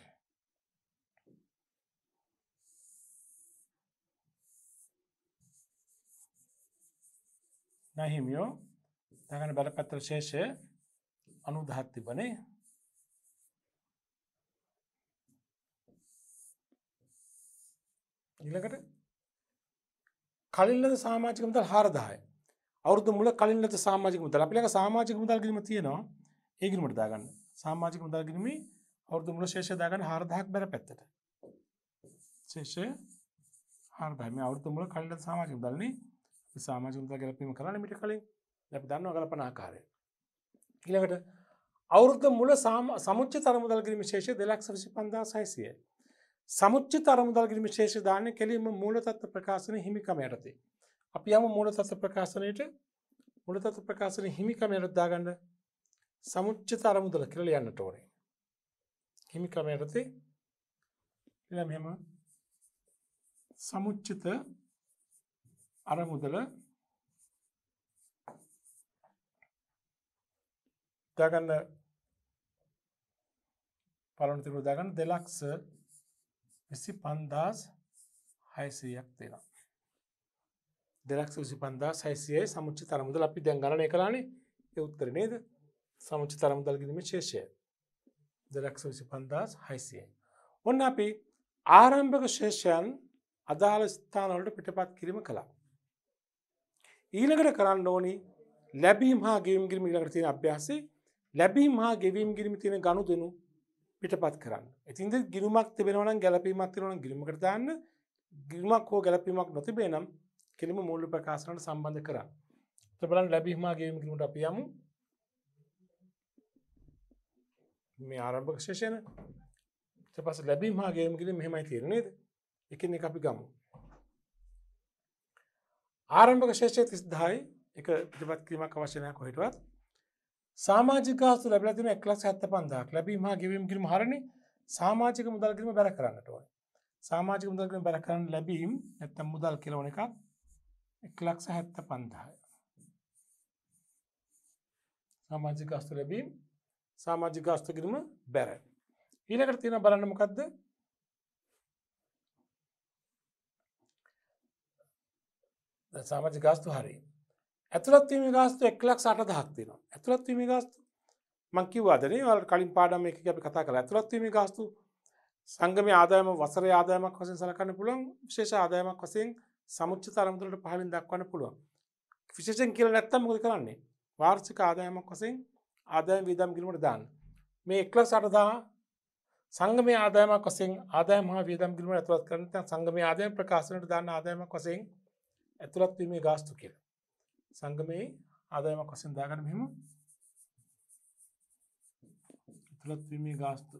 නහීමියෝ දාගන්න බලපත්‍ර ශේෂය අනූදහක් තිබනේ. ඊළඟට කලින් ලද සමාජික මුදල් හාරදහසයි. අවුරුදු මුල කලින් ලද සමාජික මුදල් අපි ළඟ සමාජික මුදල් ගිණුම තියෙනවා. ඒ ගිණුමට දාගන්න. සමාජික මුදල් ගිණුමේ අවුරුදු මුල ශේෂය දාගන්න හාරදහයක් බැර පැත්තට. ශේෂය හාරදහයි. මේ අවුරුදු මුල කලින් ලද සමාජික මුදල්නේ. අපි සමාජික මුදල් ගැලපීම කරන්නේ මීට කලින්. අපි දන්නවා ගලපන ආකාරය. ඊළඟට අවුරුදු මුල සමුච්චිත අරමුදල් ගිණුමේ ශේෂය දෙලක්ෂ විසි පන්දාස් හයසියයි. සමුච්චිත අරමුදල් ගිණුමේ ශේෂය දාන්නේ කෙලින්ම මූල තත්ත්ව ප්‍රකාශනයේ හිමිකම යටතේ. අපි යමු මූල තත්ත්ව ප්‍රකාශනයේට මූල තත්ත්ව ප්‍රකාශනයේ හිමිකම යටතේ දාගන්න සමුච්චිත අරමුදල කියලා ලියන්නට ඕනේ. හිමිකම යටතේ එලා මෙහෙම සමුච්චිත අරමුදල දාගන්න පළවෙනි තිරුව දාගන්න දෙලක්ෂ විසි පන්දාස් හයසීයක් තියෙනවා. දෙලක්ෂ විසි පන්දාස් හයසීයයි සමුච්චිත අරමුදල අපි දැන් ගණනය කළානේ. ඒ උත්තරේ නේද? සමුච්චිත අරමුදල් ගිණුමේ ශේෂය දෙලක්ෂ විසි පන්දාස් හයසීයයි. ඔන්න අපි ආරම්භක ශේෂයන් අදාළ ස්ථාන වලට පිටපත් කිරීම කළා. ඊළඟට කරන්න ඕනි ලැබීම් හා ගෙවීම් ගිණුම ඊළඟට තියෙන අභ්‍යාසයේ ලැබීම් හා ගෙවීම් ගිණුම තියෙන ගනුදෙනු පිටපත් කරන්න. ඉතින්ද ගිණුමක් තිබෙනවා නම් ගැලපීමක් තියෙනවා නම් ගිණුමකට දාන්න. ගිණුමක් හෝ ගැලපීමක් නොතිබේ නම් කෙලිම මූල්‍ය ප්‍රකාශනට සම්බන්ධ කරන්න. එතකොට බලන්න ලැබීම් හා ගෙවීම් ගිණුමට අපි යමු. මේ ආරම්භක ශේෂයන. ඊට පස්සේ ලැබීම් හා ගෙවීම් ගිණුම මෙහෙමයි තියෙන්නේ නේද? එකින් එක අපි ගමු. ආරම්භක ශේෂය තිස් දහසයි. එක පිටපත් කිරීමක් අවශ්‍ය නැහැ කොහෙටවත්. සමාජික ගාස්තු ලැබිලා තියෙන එක ලක්ෂ හැත්තෑ පන්දාහක්. ලැබීම් හා ගෙවීම් ගිණුම හරනේ සමාජික මුදල් ගිණුම බැර කරන්නට ඕනේ. සමාජික මුදල් ගිණුම බැර කරන්න ලැබීම් නැත්නම් මුදල් කියලා ඕන එකක් එක ලක්ෂ හැත්තෑ පන්දාහයි. සමාජික ගාස්තු ලැබීම් සමාජික ගාස්තු ගිණුම බැර. ඊළඟට තියෙන බලන්න මොකද්ද? සමාජික ගාස්තු හරි. ඇතුළත් වීමේ ගාස්තු එක ලක්ෂ අටදහක් තියෙනවා. ඇතුළත් වීමේ ගාස්තු මම කිව්වාද නේ ඔයාලට කලින් පාඩම් එකකදී අපි කතා කළා. ඇතුළත් වීමේ ගාස්තු සංගමයේ ආදායම වසරේ ආදායමක් වශයෙන් සලකන්න පුළුවන්. විශේෂ ආදායමක් වශයෙන් සමුච්චිත අරමුදලට පහලින් දක්වන්න පුළුවන්. විශේෂයෙන් කියලා නැත්තම් මොකද කරන්නේ? වාර්ෂික ආදායමක් වශයෙන් ආදායම් වියදම් ගිණුමට දාන්න. මේ එක ලක්ෂ අටදහස් සංගමයේ ආදායමක් වශයෙන් ආදායම හා වියදම් ගිණුමට ඇතුළත් කරන නැත්නම් සංගමයේ ආදායම් ප්‍රකාශනයට දාන්න ආදායමක් වශයෙන් ඇතුළත් වීමේ ගාස්තු කියලා. සංගමයේ ආදායමක් වශයෙන් දාගන්න මෙහෙම ඇතුළත් වීමේ ගාස්තු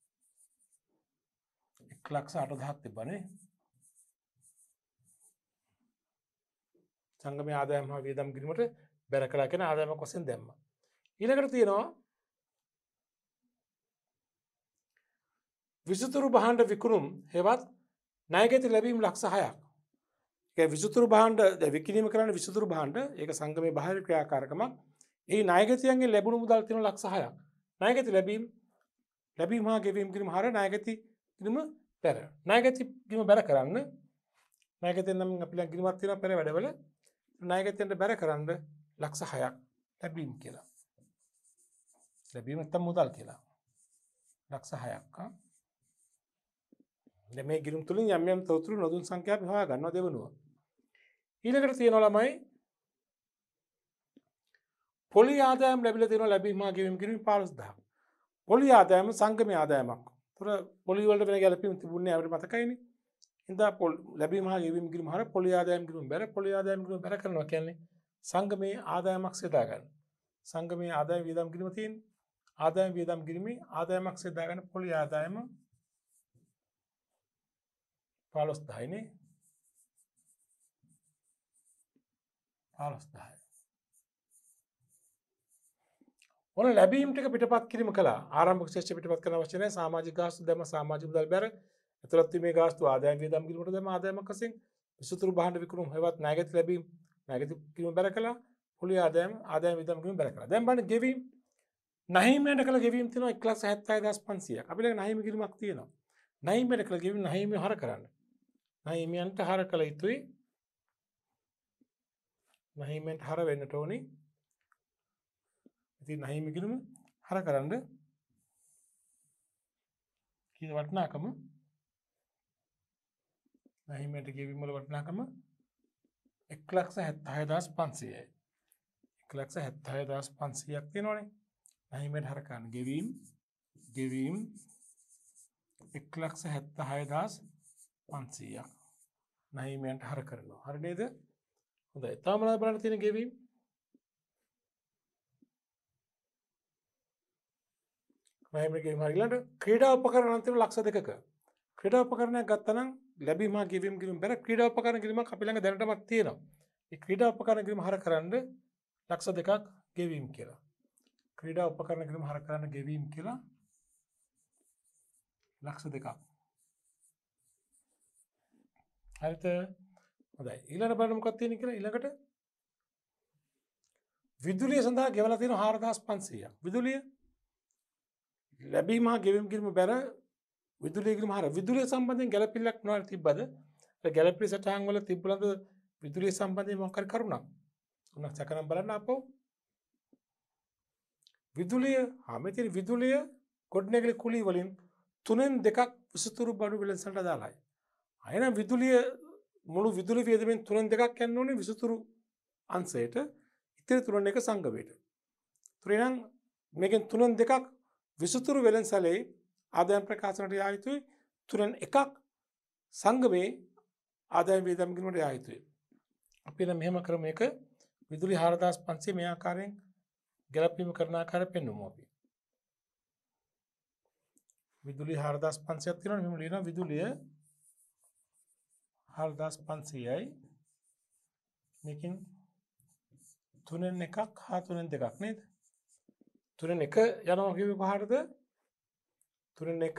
එක ලක්ෂ අටදහක් තිබ්බනේ. සංගමයේ ආදායම හා වියදම් ගිණුමට බැර කළා කියන ආදායමක් වශයෙන් දැම්මා. ඊළඟට තියෙනවා විසිතුරු භාණ්ඩ විකුණුම් හෙවත් ණයගැති ලැබීම් ලක්ෂ හයක්. ඒ විසිතුරු භාණ්ඩ විකිණීම කරන විසිතුරු භාණ්ඩ ඒක සංගමයේ බාහිර ක්‍රියාකාරකමක්. ඒ ණයගැතියන්ගෙන් ලැබුණු මුදල් තියෙන ලක්ෂ හයක්. ණයගැති ලැබීම් ලැබීම හා ගෙවීම් කිරීම හර ණයගැති කිරීම පෙර. ණයගැති කිරීම බැර කරන්න ණයගැතියන් නම් අපි ළඟ කිරීමක් තියෙනවා පෙර වැඩවල. ණයගැතියන්ට බැර කරන්න ලක්ෂ හයක් ලැබීම් කියලා. ලැබීම නැත්තම් මුදල් කියලා. ලක්ෂ හයක්. දැන් මේ ගිණුම් තුලින් යම් යම් තොරතුරු නොදුන් සංඛ්‍යාව හොයා ගන්නවා දෙවනුව. ඊළඟට තියෙනවා ළමයි පොලි ආදායම් ලැබිලා තියෙනවා ලැබීම හා ගෙවීම් කිරීම පහළොස් දහසක්. පොලි ආදායම සංගමයේ ආදායමක්. ඒතර පොලි වලට වෙන ගැලපීම් තිබුණේ අපිට මතකයිනේ. ඉතින් ලැබීම හා ගෙවීම් කිරීම හර පොලි ආදායම් කිරීම බැර පොලි ආදායම් කිරීම බැර කරනවා කියන්නේ සංගමයේ ආදායමක් සෙදා ගන්න. සංගමයේ ආදායම් වියදම් කිරීම තියෙන්නේ. ආදායම් වියදම් කිරීමේ ආදායමක් සෙදා ගන්න පොලි ආදායම පහළොස් දහසයි නේ. පහළොස් දහසයි. ඔන්න ලැබීම් ටික පිටපත් කිරීම කළා. ආරම්භක ශේෂ්ඨ පිටපත් කරන අවශ්‍ය නැහැ. සමාජික ගාස්තු දැම සමාජික මුදල් බැර ඇතුළත් වීමේ ගාස්තු ආදායම් වියදම් කිරීමට දැම ආදායමක් වශයෙන් විසිතුරු භාණ්ඩ විකුණුම් හෙවත් ණයගැති ලැබීම් ණයගැති කිරීම බැර කළා. පොලි ආදායම් ආදායම් වියදම් කිරීම බැර කළා. දැන් බලන්න ගෙවීම් නහිමයට කළ ගෙවීම් තියෙනවා එක ලක්ෂ හැත්තෑ හදාස් පන්සියයක්. අපි ළඟ නහිම කිරීමක් තියෙනවා. නහිමයට කළ ගෙවීම් නහිමිය හර කරන්න. නහිමියන්ට හර කළ යුතුයි. නහිමියන්ට හර වෙන්නට ඕනි. ඉතින් නහිමි කිරීම හර කරන්න කී වටිනාකම නහිමියට ගෙවීම් වල වටිනාකම එක ලක්ෂ හැත්තෑ හදාස් පන්සියයයි. එක ලක්ෂ හැත්තෑ හදාස් පන්සියයක් තියෙනවනේ. නහිමියට හර කරන්න ගෙවීම් ගෙවීම් එක ලක්ෂ හැත්තෑ හදාස් පන්සියයක් නහිමියන්ට හර කරනවා. හරි නේද? හොඳයි. තාම මොනවද බලන්න තියෙන ගෙවීම්? නහිමියට ගෙවීම් හරි ඊළඟට ක්‍රීඩා උපකරණ තියෙන ලක්ෂ දෙකක. ක්‍රීඩා උපකරණයක් ගත්තා නම් ලැබීම හා ගෙවීම් කිරීම බැර ක්‍රීඩා උපකරණ කිරීමක් අපි ළඟ දැනටමත් තියෙනවා. ඒ ක්‍රීඩා උපකරණ කිරීම හර කරන්න ලක්ෂ දෙකක් ගෙවීම් කියලා. ක්‍රීඩා උපකරණ කිරීම හර කරන්න ගෙවීම් කියලා ලක්ෂ දෙකක්. හරිද? හොඳයි. ඊළඟ බලන්න මොකක්ද තියෙන්නේ කියලා ඊළඟට විදුලිය සඳහා ගෙවලා තියෙන හාරදාස් පන්සීයක්. විදුලිය ලැබීම හා ගෙවීම් කිරීම බැර විදුලිය කිරීම හර විදුලිය සම්බන්ධයෙන් ගැළපිල්ලක් මොනවද තිබ්බද? ඒ ගැළපිලි සටහන් වල තිබුණද විදුලිය සම්බන්ධයෙන් මොකක් හරි කරුණක්? උනක් සැකනම් බලන්න අපෝ. විදුලිය හා මෙතන විදුලිය ගොඩනැගිලි කුලී වලින් තුනෙන් දෙකක් විසිතුරු බඩු වෙළඳසලට දාලායි. අයනම් විදුලිය මුළු විදුලි වියදමෙන් තුනෙන් දෙකක් යන්න ඕනේ විසිතුරු අංශයට. ඉතිරි තුනෙන් එක සංගමයට. තුනෙන් මේකෙන් තුනෙන් දෙකක් විසිතුරු වෙළඳසලේ ආදායම් ප්‍රකාශනට යා යුතුයි. තුනෙන් එකක් සංගමේ ආදායම් වියදම් කිරීමට යා යුතුයි. අපි නම් මෙහෙම කරමු. මේක විදුලි හාරදාස් පන්සිය මේ ආකාරයෙන් ගැලපීම කරන ආකාරය පෙන්වමු අපි. විදුලි හාරදාස් පන්සියක් තියෙනවා. මෙහෙම ලියනවා විදුලිය හාරදාස් පන්සියයි මේකෙන් තුනෙන් එකක් හා තුනෙන් දෙකක් නේද? තුනෙන් එක යනවා කියුවේ කොහාටද? තුනෙන් එක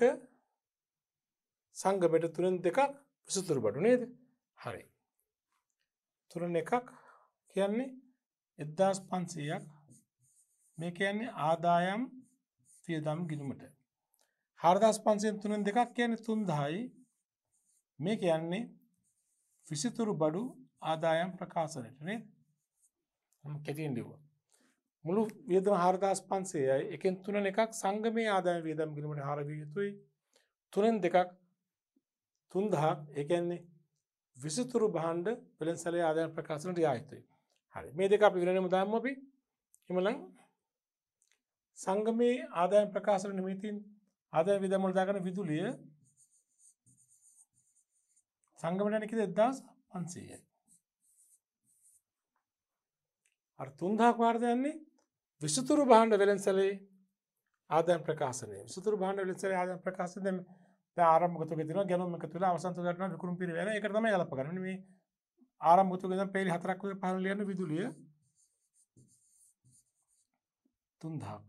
සංගමයට තුනෙන් දෙකක් විසිතුරු බඩු නේද? හරි. තුනෙන් එකක් කියන්නේ එක්දාස් පන්සීයක්. මේ කියන්නේ ආදායම් වියදම් ගිණුමට. හාරදාස් පන්සියෙන් තුනෙන් දෙකක් කියන්නේ තුන් දහසයි. මේ කියන්නේ විසිතුරු බඩු ආදායම් ප්‍රකාශනයට නේද? මම කෙටියෙන් ලියුවා. මුළු වියදම හාරදාස් පන්සීයයි. එකෙන් තුනෙන් එකක් සංගමයේ ආදායම් වියදම් ගිණුමට හාර විය යුතුයි. තුනෙන් දෙකක් තුන් දහසක් ඒ කියන්නේ විසිතුරු භාණ්ඩ වෙළඳසැලේ ආදායම් ප්‍රකාශනට යා යුතුයි. හරි. මේ දෙක අපි ඉගෙනමු දාමු අපි. එමනම් සංගමයේ ආදායම් ප්‍රකාශන නිමිතින් ආදායම් වියදම් වල දාගන්න විදුලිය සංගමයට යන්නේ කීයද? එක්දාස් පන්සීයයි. අර තුන් දහසක් වාර්ද යන්නේ විසිතුරු භාණ්ඩ වෙළඳසැලේ ආදායම් ප්‍රකාශනය. විසිතුරු භාණ්ඩ වෙළඳසැලේ ආදායම් ප්‍රකාශනය දැන් ආරම්භක තුක තියෙනවා ගැනුම් එක තුල අවසන් තුක ගන්නවා විකුණුම් පිරිවෙන. ඒකට තමයි ගලප ගන්න. මේ ආරම්භක තුක ඉඳන් පේලි හතරක් විතර පහළ ලියන්න විදුලිය තුන්දහක්.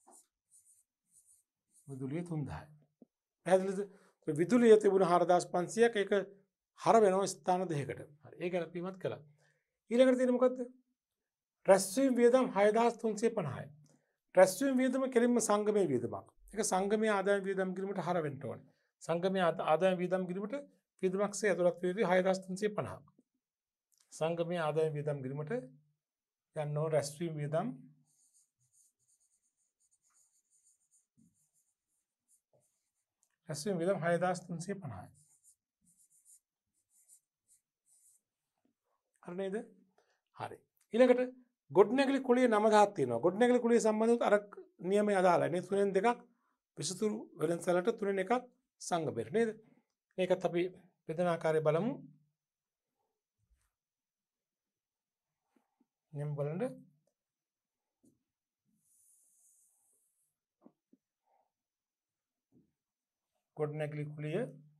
විදුලිය තුන්දහයි. පැහැදිලිද? විදුලිය තිබුණ හාරදාස් පන්සියයක් ඒක හර වෙනවා ස්ථාන දෙකකට. හරි. ඒක ගැලපීමත් කළා. ඊළඟට තියෙන්නේ මොකද්ද? රැස්වීම වියදම් හයදාස් තුන්සිය පනහයි. රැස්වීම වියදම කෙලින්ම සංගමයේ වියදමක්. ඒක සංගමයේ ආදායම් වියදම් කිරීමට හර වෙන්න ඕනේ. සංගමයේ ආදායම් වියදම් කිරීමට වියදමක්සේ ඇතුළත් වේ යුතු හයදාස් තුන්සිය පනහක්. සංගමයේ ආදායම් වියදම් කිරීමට යන්න ඕන රැස්වීම වියදම් රැස්වීම වියදම් හයදාස් තුන්සිය පනහයි. හරි නේද? හරි. ඊළඟට ගොඩනැගිලි කුලිය නවදහක් තියෙනවා. ගොඩනැගිලි කුලිය සම්බන්ධව අර නියමය අදාළයි. මේ තුනෙන් දෙකක් විසුතුරු වෙළඳසැලට තුනෙන් එකක් සංගමයට නේද? මේකත් අපි බෙදනාකාරය බලමු. නියම බලන්න. ගොඩනැගිලි කුලිය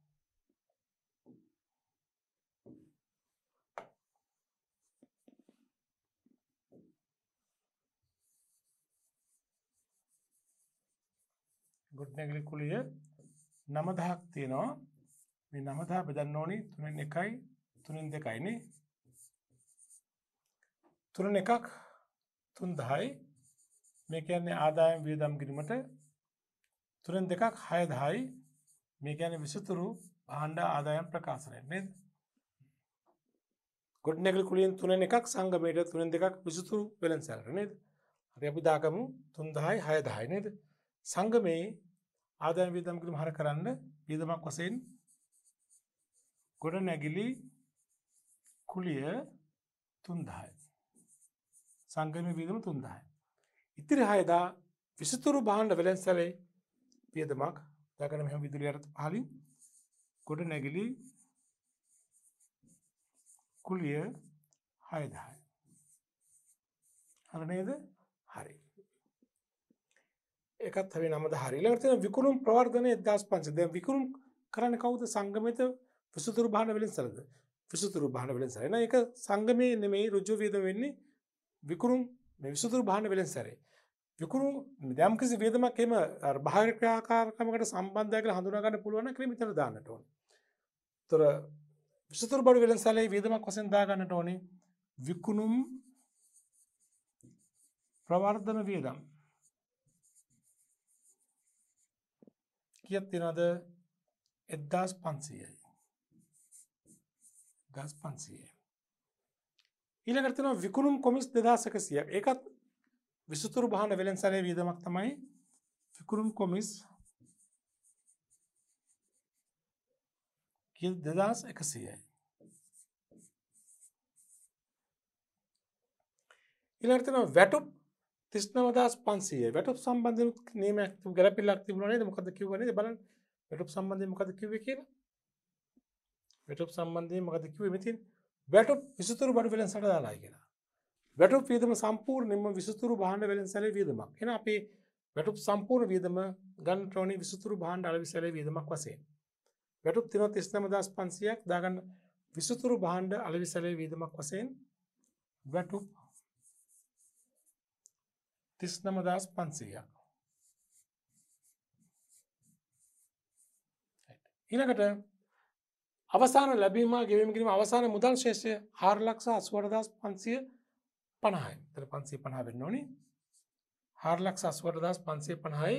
ගොඩනැගිලි කුලිය නවදහක් තියෙනවා. මේ නවදහ බෙදන්න ඕනි තුනෙන් එකයි තුනෙන් දෙකයි නේ. තුනෙන් එකක් තුන්දහයි. මේ කියන්නේ ආදායම් වියදම් කිරීමට තුනෙන් දෙකක් හයදහයි. මේ කියන්නේ විසුතුරු භාණ්ඩ ආදායම් ප්‍රකාශනය නේද? ගොඩනැගිලි කුලියෙන් තුනෙන් එකක් සංගමයට තුනෙන් දෙකක් විසුතුරු වෙළඳසැලට නේද? හරි අපි දාගමු තුන්දහයි හයදහයි නේද? සංගමයේ ආදායම් වියදම් කිරීම හර කරන්න වියදමක් වශයෙන් ගොඩනැගිලි කුලිය තුන්දහයි. සංගමයේ වියදම තුන්දහයි. ඉතිරි හයදා විසුතුරු භාණ්ඩ වෙළඳසැලේ වියදමක් දාගන්න මෙහෙම විදුලිය අරත පහලින් ගොඩනැගිලි කුලිය හයදහයි. හරි නේද? හරි. ඒකත් අපි නමද හරි. ඊළඟට තියෙන විකුණුම් ප්‍රවර්ධන එක්දාස් පන්සිය. දැන් විකුණුම් කරන්නේ කවුද? සංගමයේද විසුතුරු භාණ්ඩ වෙළඳසැලද? විසුතුරු භාණ්ඩ වෙළඳසැල. එහෙනම් ඒක සංගමයේ නෙමෙයි ඍජු වියදම වෙන්නේ විකුණුම් මේ විසුතුරු භාණ්ඩ වෙළඳසැලේ. විකුණුම් යම් කිසි වියදමක් එහෙම අර බාහිර ක්‍රියාකාරකමකට සම්බන්ධයි කියලා හඳුනා ගන්න පුළුවන් නම් ක්‍රම මෙතන දාන්නට ඕනේ. ඒතර විසුතුරු භාණ්ඩ වෙළඳසැලේ වියදමක් වශයෙන් දා ගන්නට ඕනේ විකුණුම් ප්‍රවර්ධන වියදම්. කීයක් තියෙනවද? එක්දාස් පන්සීයයි. එක්දාස් පන්සීයයි. ඊළඟට තියෙනවා විකුණුම් කොමිස් දෙදාස් එකසියක්. ඒකත් විසුතුරු භාණ්ඩ වෙළඳසැලේ වියදමක් තමයි විකුණුම් කොමිස් කීය දෙදාස් එකසියයි. ඊළඟට තියෙනවා වැටුප් තිස් නවදාස් පන්සීයයි. වැටුප් සම්බන්ධයෙන් නියමයක් ගැලපිල්ලක් තිබුණා නේද? මොකද්ද කිව්වේ නේද? බලන්න. වැටුප් සම්බන්ධයෙන් මොකද්ද කිව්වේ කියලා? වැටුප් සම්බන්ධයෙන් මොකද්ද කිව්වේ මෙතන? වැටුප් විසුතුරු භාණ්ඩ වෙළඳසැලට දාලායි කියලා. වැටුප් වියදම සම්පූර්ණයෙන්ම විසුතුරු භාණ්ඩ වෙළඳසැලේ වියදමක්. එහෙනම් අපි වැටුප් සම්පූර්ණ වියදම ගන්නට ඕනේ විසුතුරු භාණ්ඩ අලෙවිසැලේ වියදමක් වශයෙන්. වැටුප් තියෙනවා තිස් නවදාස් පන්සීයක් දාගන්න විසුතුරු භාණ්ඩ අලෙවිසැලේ වියදමක් වශයෙන් වැටුප් තිස් නවදාස් පන්සීයක්. ඊළඟට අවසාන ලැබීම ගෙවීම කිරීම අවසාන මුදල් ශේෂය හාර ලක්ෂ අසූ අටදාස් පන්සිය පනහයි. එතන පන්සිය පනහ වෙන්න ඕනේ. හාර ලක්ෂ අසූ අටදාස් පන්සිය පනහයි.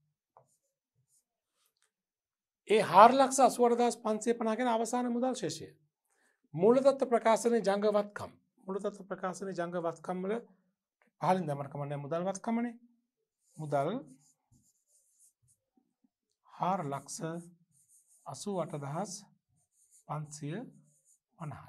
ඒ හාර ලක්ෂ අසූ අටදාස් පන්සිය පනහ කියන අවසාන මුදල් ශේෂය. මූලතත්ත්ව ප්‍රකාශනයේ ජංගවත්කම්. මූලතත්ත්ව ප්‍රකාශනයේ ජංගවත්කම් වල පහලින් දැම්මම කමන්නේ මුදල් වත්කමනේ. මුදල් හාර ලක්ෂ අසූ අටදාස් පන්සිය පනහයි.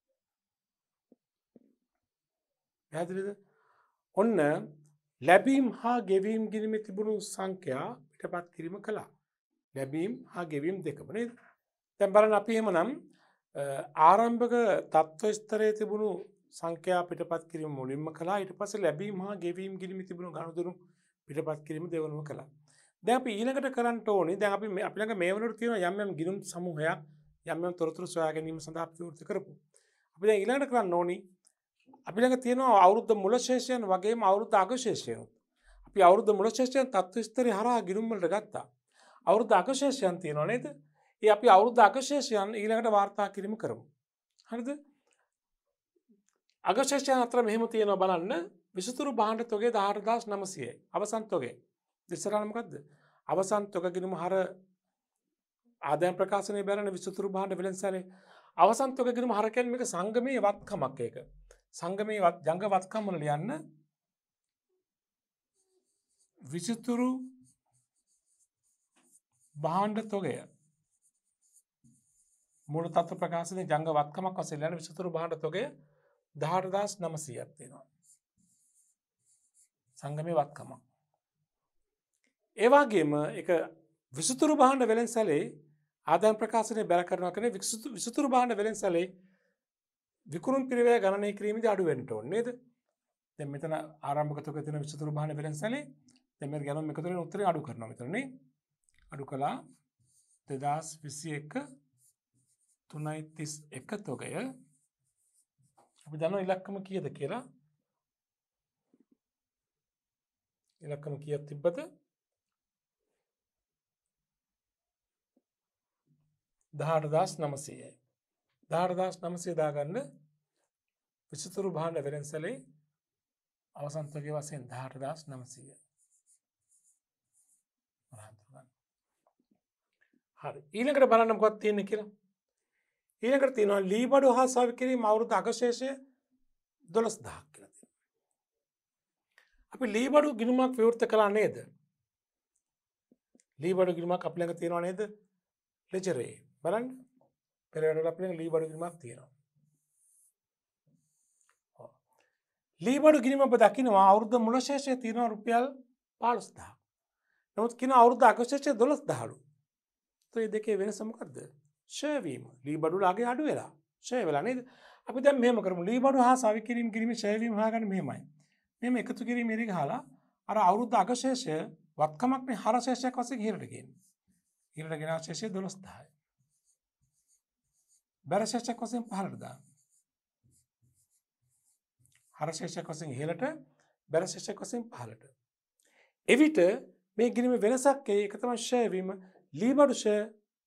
පැහැදිලිද? ඔන්න ලැබීම් හා ගෙවීම් කිරීමේ තිබුණු සංඛ්‍යා පිටපත් කිරීම කළා. ලැබීම් හා ගෙවීම් දෙකම නේද? දැන් බලන්න අපි එහෙමනම් ආරම්භක තත්ත්ව ස්තරයේ තිබුණු සංඛ්‍යා පිටපත් කිරීම මුලින්ම කළා. ඊට පස්සේ ලැබීම් හා ගෙවීම් කිරීමේ තිබුණු ගනුදෙනු පිටපත් කිරීම දෙවනුව කළා. දැන් අපි ඊළඟට කරන්න ඕනේ දැන් අපි අපි ළඟ මේ වලට තියෙන යම් යම් ගිණුම් සමූහයක් යම් යම් තොරතුරු සොයා ගැනීම සඳහා අපි විවෘත කරපු. අපි දැන් ඊළඟට කරන්න ඕනේ අපි ළඟ තියෙනවා අවුරුද්ද මුල ශේෂයන් වගේම අවුරුද්ද අග ශේෂයන්. අපි අවුරුද්ද මුල ශේෂයන් තත්ත්ව විස්තරය හරහා ගිණුම් වලට ගත්තා. අවුරුද්ද අග ශේෂයන් තියෙනවා නේද? ඒ අපි අවුරුද්ද අග ශේෂයන් ඊළඟට වාර්තා කිරීම කරමු. හරිද? අග ශේෂයන් අතර මෙහෙම තියෙනවා බලන්න. විසිතුරු භාණ්ඩ තොගේ දහඅට හදාස් නවසියයි. අවසන් තොගේ. ඉස්සරහට මොකද්ද? අවසන් තොග ගිණුම හර ආදායම් ප්‍රකාශනයේ බැලන විසිතුරු භාණ්ඩ වෙළඳසැලේ අවසන් තොග ගිණුම හර කියන්නේ මේක සංගමයේ වත්කමක් ඒක. සංගමයේ ජංග වත්කම් වල ලියන්න විසිතුරු භාණ්ඩ තොගය මූල තත්ත්ව ප්‍රකාශනයේ ජංග වත්කමක් වශයෙන් ලියන විසිතුරු භාණ්ඩ තොගය දහඅට හදාස් නවසියයක් තියෙනවා. සංගමයේ වත්කම. ඒ වගේම ඒක විසිතුරු භාණ්ඩ වෙළඳසැලේ ආදායම් ප්‍රකාශනයේ බැල කරනවා කියන්නේ විසිතුරු භාණ්ඩ වෙළඳසැලේ විකුණුම් පිරිවැය ගණනය කිරීමේදී අඩු වෙන්න ඕනේ නේද? දැන් මෙතන ආරම්භක තොග තියෙන විසිතුරු භාණ්ඩ වෙළඳසැලේ දැන් මේ ගණන් එකතු වෙන උත්තරේ අඩු කරනවා මෙතන නේ. අඩු කළා දෙදාස් විසි එක තුනයි තිස් එක තොගය අපි දන්නවා ඉලක්කම කීයද කියලා. ඉලක්කම කීයක් තිබ්බද? දහඅට හදාස් නවසියයි. දහඅට හදාස් නවසිය දාගන්න විසිතුරු භාණ්ඩ වෙළඳසැලේ අවසන් තොගයේ වශයෙන් දහඅට හදාස් නවසිය. හරි. ඊළඟට බලන්න මොකක්ද තියෙන්නේ කියලා. ඊළඟට තියෙනවා ලී බඩු හා සවි කිරීම අවුරුදු අගශේෂය දොළොස් දහසක් කියලා තියෙනවා. අපි ලී බඩු ගිණුමක් විවෘත කළා නේද? ලී බඩු ගිණුමක් අපි ළඟ තියෙනවා නේද? ලෙජරේ. බලන්න. පෙරවැඩවල අපි ළඟ ලී බඩු ගිණුමක් තියෙනවා. ඔව්. ලී බඩු ගිණුම ඔබ දකිනවා අවුරුදු මුල ශේෂය තියෙනවා රුපියල් පහළොස් දහසක්. නමුත් කියන අවුරුදු අගශේෂය දොළොස් දහසලු. ඒ දෙකේ වෙනස මොකද්ද? ෂෙයා වීම. ලී බඩු ලාගේ අඩු වෙලා. ෂෙයා වෙලා නේද? අපි දැන් මෙහෙම කරමු. ලී බඩු හා සවි කිරීම කිරීමේ ෂෙයා වීම හොයාගන්න මෙහෙමයි. මෙහෙම එකතු කිරීම ඉරි ගහලා අර අවුරුදු අගශේෂය වත්කමක් මේ හර ශේෂයක් වශයෙන් ඉහළට ගේන්න. ඉහළට ගෙන ශේෂය දොළොස් දහසයි. බැර ශේෂයක් වශයෙන් පහළට දාන්න. හර ශේෂයක් වශයෙන් ඉහළට බැර ශේෂයක් වශයෙන් පහළට. එවිට මේ ගිණුමේ වෙනසක් ඒක තමයි ෂෙයා වීම. ලී බඩු ෂෙයා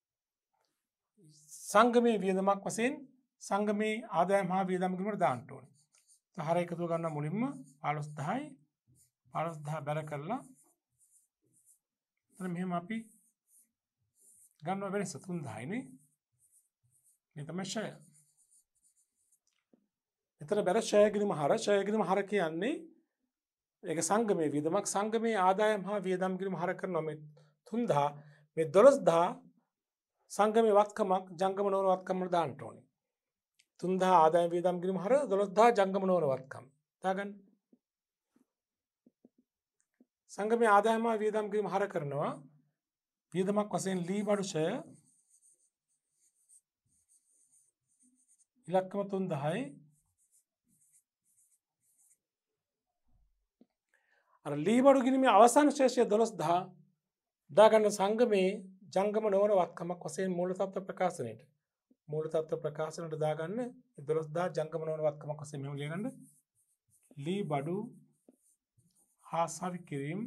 සංගමයේ වියදමක් වශයෙන් සංගමයේ ආදායම් හා වියදම් ගිණුමට දාන්න ඕනේ. හර එකතුව ගන්න මුලින්ම පහළොස් දහසයි පහළොස් දහස බැල කරලා එතන මෙහෙම අපි ගන්න වෙනස තුන් දහසයි නේ. මේ තමයි ෂෙයා. එතන බැල ෂෙයා ගිණුම හර ෂෙයා ගිණුම හර කියන්නේ ඒක සංගමයේ වියදමක් සංගමයේ ආදායම් හා වියදම් ගිණුම හර කරනවා මේ තුන් දහස මේ දොළොස් දහස සංගමයේ වත්කමක් ජංගම නොවන වත්කම් වල දාන්න ඕනේ. තුන් දහස ආදායම් වියදම් ගිණුම හර දොළොස් දහස ජංගම නොවන වත්කම්. දාගන්න. සංගමයේ ආදායම හා වියදම් ගිණුම හර කරනවා වියදමක් වශයෙන් ලී බඩු ෂෙයා ඉලක්කම තුන් දහසයි අර ලී බඩු ගිණුමේ අවසන් ශේෂය දොළොස් දහස දාගන්න සංගමයේ ජංගම නොවන වත්කමක් වශයෙන් මූල තත්ත්ව ප්‍රකාශනයේට මූල තත්ත්ව ප්‍රකාශනයට දාගන්න දොළොස් දහස ජංගම නොවන වත්කමක් වශයෙන් මෙහෙම ලියගන්න ලී බඩු හා සවි කිරීම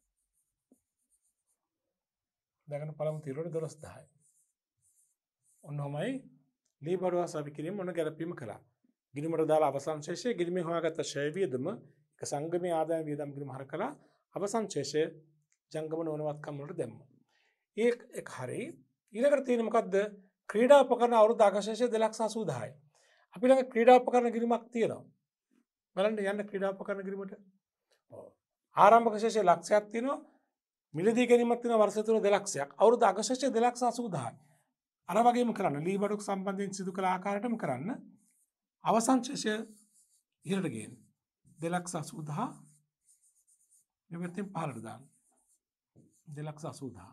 දාගන්න පළමු තීරුවට දොළොස් දහසයි. ඔන්නෝමයි ලී බඩු හා සවි කිරීම මොන ගැලපීම කළා. ගිණුමට දාලා අවසන් ශේෂය ගිණුමේ හොයාගත්ත ෂෙයා වියදම එක සංගමයේ ආදායම් වියදම් ගිණුම හර කළා අවසන් ශේෂය ජංගම නොවන වත්කම් වලට දැම්මා. ඒක එක හරි. ඊළඟට තියෙන මොකද්ද? ක්‍රීඩා උපකරණ අවුරුදු අගශේෂය දෙලක්ෂ අසූ දහසයි. අපි ළඟ ක්‍රීඩා උපකරණ ගිණුමක් තියෙනවා. බලන්න යන්න ක්‍රීඩා උපකරණ ගිණුමට. ඔව්. ආරම්භක ශේෂය ලක්ෂයක් තියෙනවා. මිලදී ගැනීමක් තියෙනවා වර්ෂ තුන දෙලක්ෂයක්. අවුරුදු අගශේෂය දෙලක්ෂ අසූ දහසයි. අර වගේම කරන්න. ලී බඩුක් සම්බන්ධයෙන් සිදු කළ ආකාරයටම කරන්න. අවසන් ශේෂය ඉහළට ගේන්න. දෙලක්ෂ අසූ දහස මේ පැත්තෙන් පහළට දාන්න. දෙලක්ෂ අසූ දහස.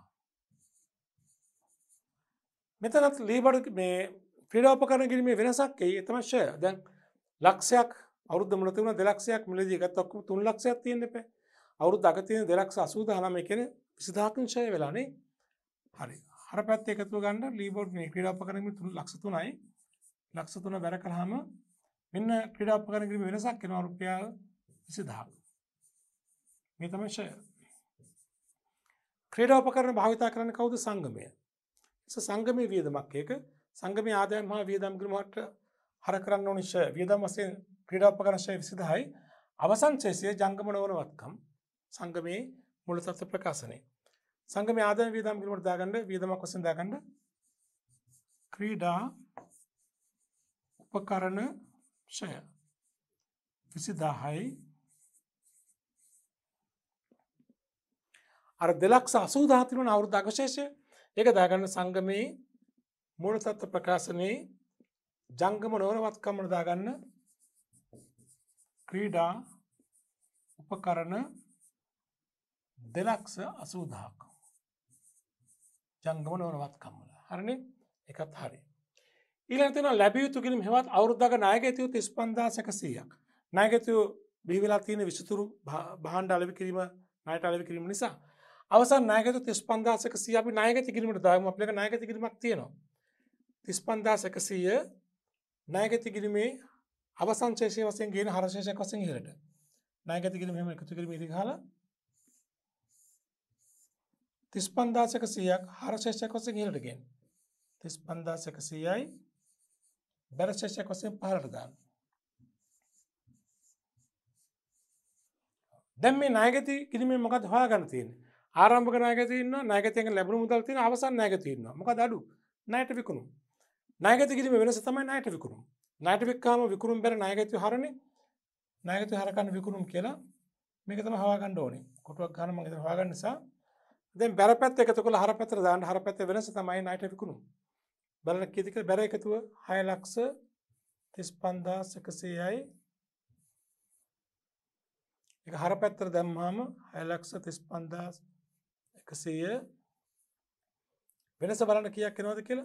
මෙතනත් ලී බඩු මේ ක්‍රීඩා උපකරණ ගිණුමේ වෙනසක් එයි. ඒ තමයි ෂෙයා. දැන් ලක්ෂයක් අවුරුද්ද මුල තිබුණා දෙලක්ෂයක් මිලදී ගත්ත ඔක්කොම තුන් ලක්ෂයක් තියෙන්න එපා. අවුරුද්ද අග තියෙන දෙලක්ෂ අසූ දහස නම් ඒ කියන්නේ විසි දහසකින් ෂෙයා වෙලා නේ. හරි. අර පැත්තේ එකතුව ගන්න ලී බඩු මේ ක්‍රීඩා උපකරණ ගිණුමේ තුන් ලක්ෂ තුනයි. ලක්ෂ තුන බැර කළාම මෙන්න ක්‍රීඩා උපකරණ ගිණුමේ වෙනසක් එනවා රුපියල් විසි දහසක්. මේ තමයි ෂය. ක්‍රීඩා උපකරණ භාවිතා කරන්නේ කවුද? සංගමය. සංගමයේ වියදමක් ඒක. සංගමයේ ආදායම් හා වියදම් ග්‍රමහට හර කරන්න ඕනි ෂය. වියදම් වශයෙන් ක්‍රීඩා උපකරණ ෂය විසිදහයි. අවසන් ෂයසිය ජංගම නොවන වත්කම් සංගමයේ මුල තත්ත්ව ප්‍රකාශනය. සංගමයේ ආදායම් වියදම් ග්‍රමහට දාගන්න වියදමක් වශයෙන් දාගන්න ක්‍රීඩා උපකරණ ෂය විසිදහයි. අර දෙලක්ෂ අසූදාහ තිබුණ අවුරුද්ද අගශේෂය ඒක දාගන්න සංගමයේ මූල තත්ත්ව ප්‍රකාශනයේ ජංගම නොවන වත්කම් වල දාගන්න ක්‍රීඩා උපකරණ දෙලක්ෂ අසූදාහක් ජංගම නොවන වත්කම් වල. හරිනේ? ඒකත් හරි. ඊළඟට තියෙනවා ලැබිය යුතු ගිණුම් හෙවත් අවුරුද්දක ණයගැතියෝ තිස් පන්දාස් එකසීයක්. ණයගැතියෝ බිහි වෙලා තියෙන විසිතුරු භාණ්ඩ අලෙවි කිරීම ණයට අලෙවි කිරීම නිසා අවසන් ණයගැතියෝ තිස් පන්දාස් එකසීය අපි ණයගැති කිරීමට දාමු. අපිට ණයගැති කිරීමක් තියෙනවා. තිස් පන්දාස් එකසීය ණයගැති කිරීමේ අවසන් ශේෂය වශයෙන් ගේන හර ශේෂයක් වශයෙන් ඉහළට. ණයගැති කිරීම එහෙම එකතු කිරීම ඉරි ගහලා තිස් පන්දාස් එකසීයක් හර ශේෂයක් වශයෙන් ඉහළට ගේන්න. තිස් පන්දාස් එකසීයයි බැර ශේෂයක් වශයෙන් පහළට දාන්න. දැන් මේ ණයගැති කිරීමෙන් මොකද හොයාගන්න තියෙන්නේ? ආරම්භක ණයගැතිය ඉන්නවා, ණයගැතියෙන් ලැබුණු මුදල් තියෙනවා, අවසන් ණයගැතිය ඉන්නවා. මොකද අඩු? ණයට විකුණුම්. ණයගැති කිරීමේ වෙනස තමයි ණයට විකුණුම්. ණයට වික්කාම විකුණුම් බැර ණයගැතිය හරනේ. ණයගැතිය හර ගන්න විකුණුම් කියලා මේක තමයි හොයාගන්න ඕනේ. කොටුවක් ගන්න මම ඉතින් හොයාගන්න නිසා දැන් බැර පැත්ත එකතු කරලා හර පැත්තට දාන්න. හර පැත්තේ වෙනස තමයි ණයට විකුණුම්. බලන්න කීයද කියලා බැර එකතුව හය ලක්ෂ තිස් පන්දාස් එකසීයයි. ඒක හර පැත්තට දැම්මාම හය ලක්ෂ තිස් පන්දාස් එකසීය වෙනස බලන්න කීයක් එනවද කියලා.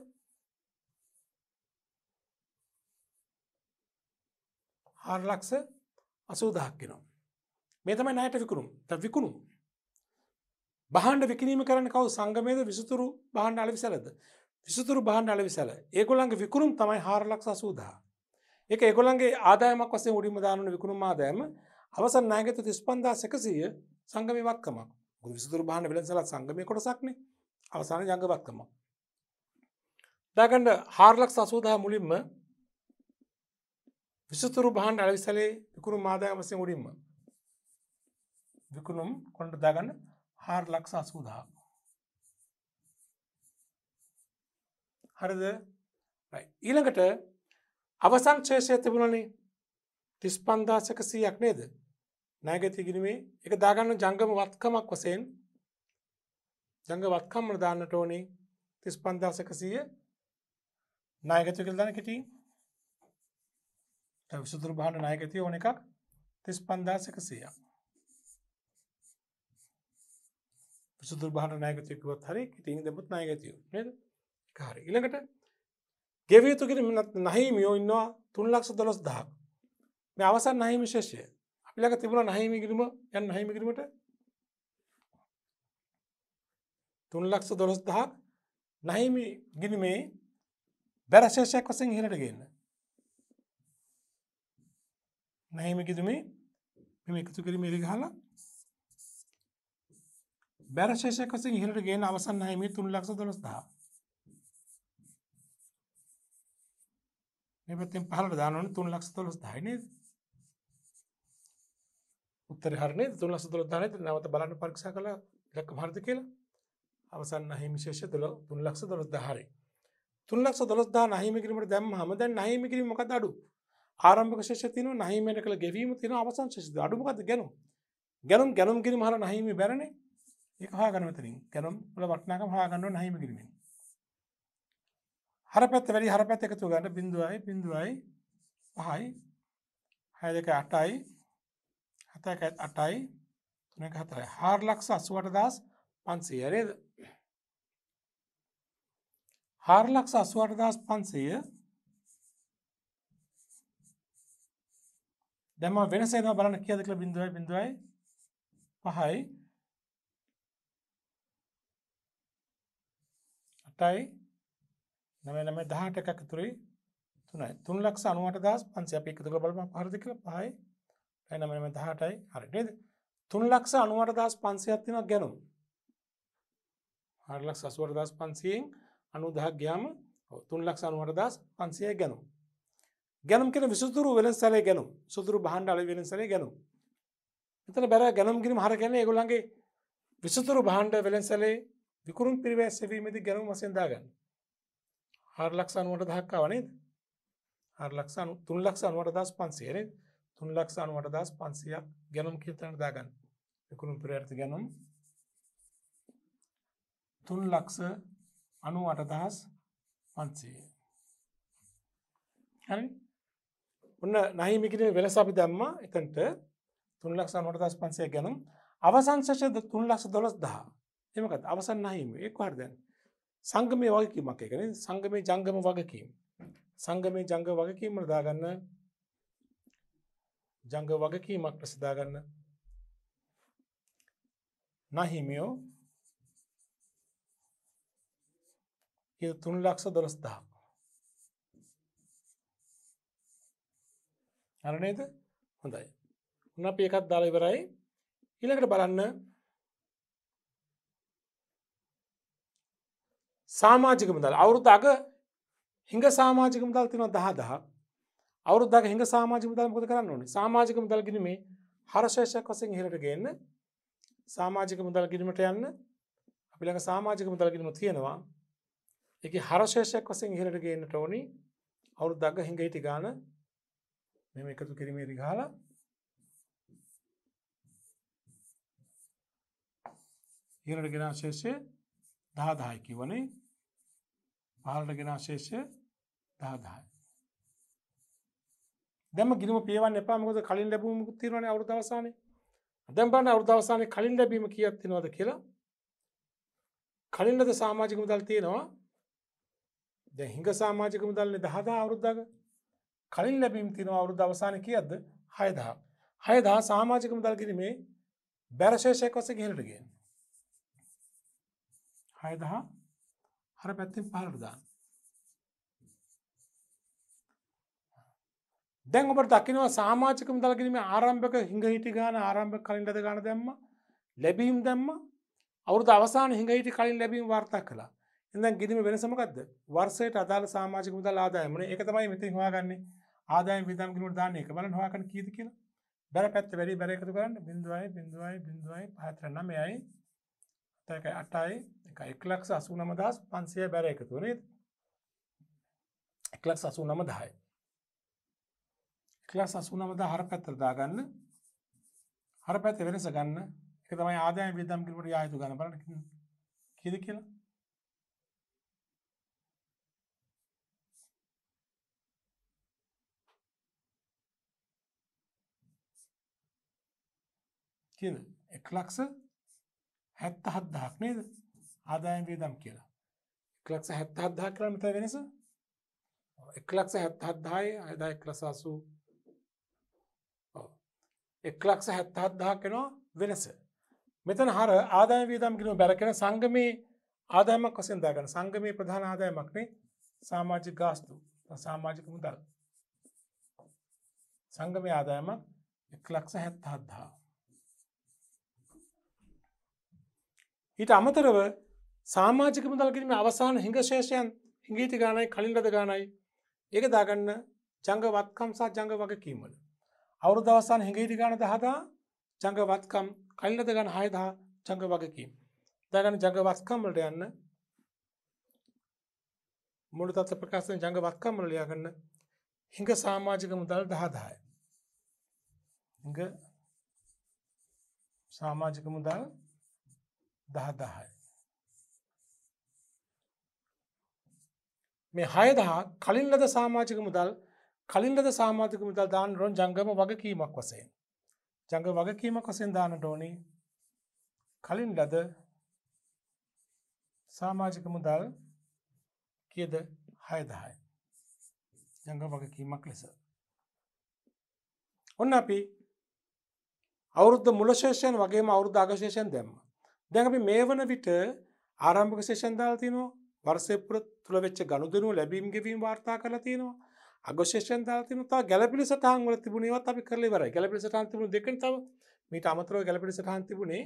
හාර ලක්ෂ අසූදාහක් එනවා. මේ තමයි ණයට විකුණුම්. දැන් විකුණුම් භාණ්ඩ විකිණීම කරන්නේ කවුද? සංගමයේද විසිතුරු භාණ්ඩ අලෙවිසලද? විසිතුරු භාණ්ඩ අලෙවිසල. ඒගොල්ලන්ගේ විකුණුම් තමයි හාර ලක්ෂ අසූදාහ. ඒක ඒගොල්ලන්ගේ ආදායමක් වශයෙන් උඩින්ම දාන විකුණුම් ආදායම. අවසන් ණයගැතිය තිස් පන්දාස් එකසීය සංගමයේ වත්කමක්. මොකද විසිතුරු භාණ්ඩ වෙළඳසල සංගමයේ කොටසක්නේ. අවසාන ජංග වත්කමක්. දාගන්න හාර ලක්ෂ අසූදාහ මුලින්ම විසිතුරු භාණ්ඩ අලෙවිසලේ විකුණුම් ආදායම වශයෙන් උඩින්ම විකුණුම් කොණ්ඩ දාගන්න හාර ලක්ෂ අසූදාහ. හරිද? right. ඊළඟට අවසන් ශේෂය තිබුණනේ තිස් පන්දාස් එකසීයක් නේද? ණයගැතිය කිරීමේ ඒක දාගන්න ජංගම වත්කමක් වශයෙන් ජංග වත්කම් වල දාන්නට ඕනේ තිස් පන්දාස් එකසීය ණයගැතිය කියලා දාන්න කෙටියෙන්. දැන් විසිතුරු භාණ්ඩ ණයගැතිය ඕන එකක් තිස් පන්දාස් එකසීයක්. විසිතුරු භාණ්ඩ ණයගැතිය කිව්වත් හරි කෙටියෙන් දෙමුත් ණයගැතිය නේද? ඒක හරි. ඊළඟට ගෙවිය යුතු කිරීම නැහිමියෝ ඉන්නවා තුන් ලක්ෂ දොළොස් දහසක්. මේ අවසන් නැහිමි ශේෂය. අපි ළඟ තිබුණා නැහිමි කිරීම යන නැහිමි කිරීමට තුන් ලක්ෂ දොළොස් දහසක් නැහිමි කිරීමේ බැර ශේෂයක් වශයෙන් ඉහළට ගේන්න. නැහිමි කිරීමේ මේ එකතු කිරීම ඉරි ගහලා බැර ශේෂයක් වශයෙන් ඉහළට ගේන්න අවසන් නැහිමි තුන් ලක්ෂ දොළොස් දහසක්. මේ පැත්තෙන් පහළට දාන්න ඕනේ තුන් ලක්ෂ දොළොස් දහසයි නේද? උත්තරේ හරිය නේද? තුන් ලක්ෂ දොළොස් දහසයි නේද? නැවත බලන්න පරීක්ෂා කළා ඉලක්කම හරියද කියලා. අවසන් නැහිමි ශේෂය තුන් ලක්ෂ දොළොස් දහසයි හරි. තුන් ලක්ෂ දොළොස් දහසක් නැහිමි කිරීමට දැම්මම දැන් නැහිමි කිරීම මොකද අඩු? ආරම්භක ශේෂය තියෙනවා, නැහිමියට කළ ගෙවීම තියෙනවා, අවසන් ශේෂය. අඩු මොකද්ද? ගැනුම්. ගැනුම් ගැනුම් කිරීම හර නැහිමි බැරනේ. ඒක හොයාගන්න මෙතනින්. ගැනුම් වල වටිනාකම හොයාගන්න ඕනේ නැහිමි කිරීමෙන්. හර පැත්ත වැඩි හර පැත්ත එකතු ගන්න බිංදුවයි බිංදුවයි පහයි හය දෙක අටයි හත එක අටයි තුන එක හතරයි හාර ලක්ෂ අසූ අට දහස් පන්සීය නේද? හාර ලක්ෂ අසූ අට දහස් පන්සීය දැන් මම වෙනස එනවා බලන්න කීයද කියලා බිංදුවයි බිංදුවයි පහයි අටයි නවය නවය දහඅට එකක් ඉතුරුයි තුනයි තුන් ලක්ෂ අනූඅට දහස් පන්සීය අපි එකතු කරලා බලමු හරිද කියලා පහයි නවය නවය දහඅටයි හරි නේද? තුන් ලක්ෂ අනූඅට දහස් පන්සියයක් තියෙනවා ගැනුම්. හතර ලක්ෂ අසූඅට දහස් පන්සියයෙන් අනූදහයක් ගියාම තුන් ලක්ෂ අනූඅට දහස් පන්සියය ගැනුම්. ගැනුම් කියන විසුතුරු වෙළඳසැලේ ගැනුම්. විසුතුරු භාණ්ඩ අලෙවි වෙළඳසැලේ ගැනුම්. එතන බැර ගැනුම් ගිණුම් හර කියන්නේ ඒගොල්ලන්ගේ විසුතුරු භාණ්ඩ වෙළඳසැලේ විකුණුම් පිරිවැය සෙවීමේදී ගැනුම් වශයෙන් දාගන්න. හතර ලක්ෂ අනූඅට දහයක් ආව නේද? හතර ලක්ෂ තුන් ලක්ෂ අනූඅට දහස් පන්සියය නේද? තුන් ලක්ෂ අනූඅට දහස් පන්සියයක් ගැනුම් කියලා තැනට දාගන්න. විකුණුම් පිරිවැයට ගැනුම් තුන් ලක්ෂ අනූඅට දහස් පන්සියය. හරි? ඔන්න නහිමි කියන වෙලස අපි දැම්මා එතනට තුන් ලක්ෂ අනූඅට දහස් පන්සියයක් ගැනුම් අවසන් ශේෂය තුන් ලක්ෂ දොළොස් දහයක්. ඒ මොකද අවසන් නහිමි ඒක කොහරද දැන්? සංගමයේ වගකීමක් ඒක නේද? සංගමයේ ජංගම වගකීම. සංගමයේ ජංග වගකීම වල දාගන්න ජංග වගකීමක් ලෙස දාගන්න නහිමියෝ ඒ තුන් ලක්ෂ දොළොස් දහයක්. හරි නේද? හොඳයි. උන් අපි එකක් දාලා ඉවරයි. ඊළඟට බලන්න සමාජික මුදල් අවුරුද්ද අග හිඟ සමාජික මුදල් තියෙනවා දහ දහයක්. අවුරුද්ද අග හිඟ සමාජික මුදල් මොකද කරන්න ඕනේ? සමාජික මුදල් ගිණීමේ හරශේෂයක් වශයෙන් ඉහළට ගේන්න. සමාජික මුදල් ගිණීමට යන්න. අපි ළඟ සමාජික මුදල් ගිණීම තියෙනවා. ඒකේ හරශේෂයක් වශයෙන් ඉහළට ගේන්නට ඕනි. අවුරුද්ද අග හිඟ හිටි ගාන මෙහෙම එකතු කිරීමේදී ගහලා ඉහළට ගෙන ශේෂය දහ දහයි කිව්වනේ. පහළට ගෙන ශේෂය දහ දහයි. දැන්ම ගිණුම පියවන්න එපා මොකද කලින් ලැබුම මුකුත් තියෙනවනේ අවුරුද්ද අවසානයේ. දැන් බලන්න අවුරුද්ද අවසානයේ කලින් ලැබීම කීයක් තියෙනවද කියලා. කලින් ලද සමාජික මුදල් තියෙනවා. දැන් හිඟ සමාජික මුදල්නේ දහ දහ අවුරුද්දක. කලින් ලැබීම තියෙනවා අවුරුද්ද අවසානයේ කීයක්ද? හය දහයක්. හය දහය සමාජික මුදල් ගිණීමේ බැර ශේෂයක් වශයෙන් ඉහළට ගේන්න. හය දහය අර පැත්තෙන් පහළට දාන්න. දැන් ඔබට දකින්නවා සමාජික මුදල් ගිණීමේ ආරම්භක හිඟ හිටි ගාන ආරම්භක කලින් ලද ගාන දැම්මා. ලැබීම් දැම්මා. අවුරුද්ද අවසානයේ හිඟ හිටි කලින් ලැබීම් වාර්තා කළා. එහෙනම් ගිණීමේ වෙනස මොකද්ද? වර්ෂයට අදාළ සමාජික මුදල් ආදායමනේ. ඒක තමයි මෙතෙන් හොයාගන්නේ. ආදායම් වියදම් ගිණුමට දාන්නේ ඒක. බලන්න හොයාගන්න කීයද කියලා. බැර පැත්ත වැඩි බැර එකතු කරන්න බිංදුවයි බිංදුවයි බිංදුවයි පහතර නවයයි තකයි අටයි එකයි එක ලක්ෂ අසූ නවය දහස් පන්සියය බැර එකතු නේද? එක ලක්ෂ අසූ නවය දහයි. එක ලක්ෂ අසූ නවය දහ හර පැත්තට දාගන්න. හර පැත්තේ වෙනස ගන්න. ඒක තමයි ආදායම් වියදම් ගිණුමට යා යුතු ගන්න. බලන්න කීයද කියලා. කීයද? එක ලක්ෂ හැත්තෑ හතක් නේද? ආදායම් වියදම් කියලා. එක ලක්ෂ හැත්තෑ හතක් කියලා මෙතන වෙනස. එක ලක්ෂ හැත්තෑ හතයි අයදා එක ලක්ෂ අසූ. ඔව්. එක ලක්ෂ හැත්තෑ හතක් වෙනවා වෙනස. මෙතන හර ආදායම් වියදම් ගිණුම බැර කරන සංගමේ ආදායමක් වශයෙන් දාගන්න. සංගමේ ප්‍රධාන ආදායමක් නේ සමාජික ගාස්තු. සමාජික මුදල්. සංගමේ ආදායමක් එක ලක්ෂ හැත්තෑ හතක්. ඊට අමතරව සමාජික මුදල් ගිණීමේ අවසාන හිඟ ශේෂයන් හිඟීති ගානයි කලින් ලද ගානයි ඒක දාගන්න ජංග වත්කම් සහ ජංග වගකීම් වල. අවුරුද්ද අවසාන හිඟීති ගාන දහ දහය ජංග වත්කම් කලින් ලද ගාන හය දහය ජංග වගකීම්. දාගන්න ජංග වත්කම් වලට යන්න මුළු තත්ත්ව ප්‍රකාශන ජංග වත්කම් වල ලියා ගන්න හිඟ සමාජික මුදල් දහ දහය. හිඟ සමාජික මුදල් දහ දහය. මේ හය දහය කලින් ලද සමාජික මුදල් කලින් ලද සමාජික මුදල් දාන්න ඕන ජංගම වගකීමක් වශයෙන්. ජංගම වගකීමක් වශයෙන් දාන්නට ඕනේ කලින් ලද සමාජික මුදල් කීයද? හය දහය. ජංගම වගකීමක් ලෙස. ඔන්න අපි අවුරුද්ද මුල ශේෂයන් වගේම අවුරුද්ද අග ශේෂයන් දැම්මා. දැන් අපි මේ වන විට ආරම්භක ශේෂයන් දාලා තිනවා. වර්ෂය පුර තුල වෙච්ච ගනුදෙනු ලැබීම් ගෙවීම් වාර්තා කරලා තියෙනවා. අග ශේෂයන් දාලා තිනවා. තව ගැළපිලි සටහන් වල තිබුණේවත් අපි කරලා ඉවරයි. ගැළපිලි සටහන් තිබුණු දෙකෙන් තව මීට අමතරව ගැළපෙන සටහන් තිබුණේ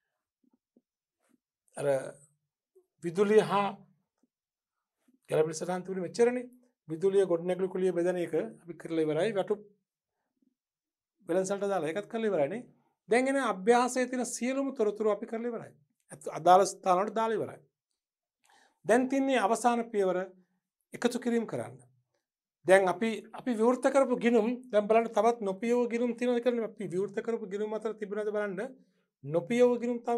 අර විදුලිය හා ගැළපෙන සටහන් තිබුණේ මෙච්චරනේ. විදුලිය ගොඩනැගිලි කුලිය බෙදන එක අපි කරලා ඉවරයි. වැටුප් වෙළඳසල්ට දාලා ඒකත් කරලා ඉවරයිනේ. දැන් එන අභ්‍යාසයේ තියෙන සියලුම තොරතුරු අපි කරලා ඉවරයි. අදාළ ස්ථාන වලට දාලා ඉවරයි. දැන් තියන්නේ අවසාන පියවර එකතු කිරීම කරන්න. දැන් අපි අපි විවෘත කරපු ගිණුම් දැන් බලන්න තවත් නොපියව ගිණුම් තියෙනවද කියලා අපි විවෘත කරපු ගිණුම් අතර තිබුණාද බලන්න. නොපියව ගිණුම් තව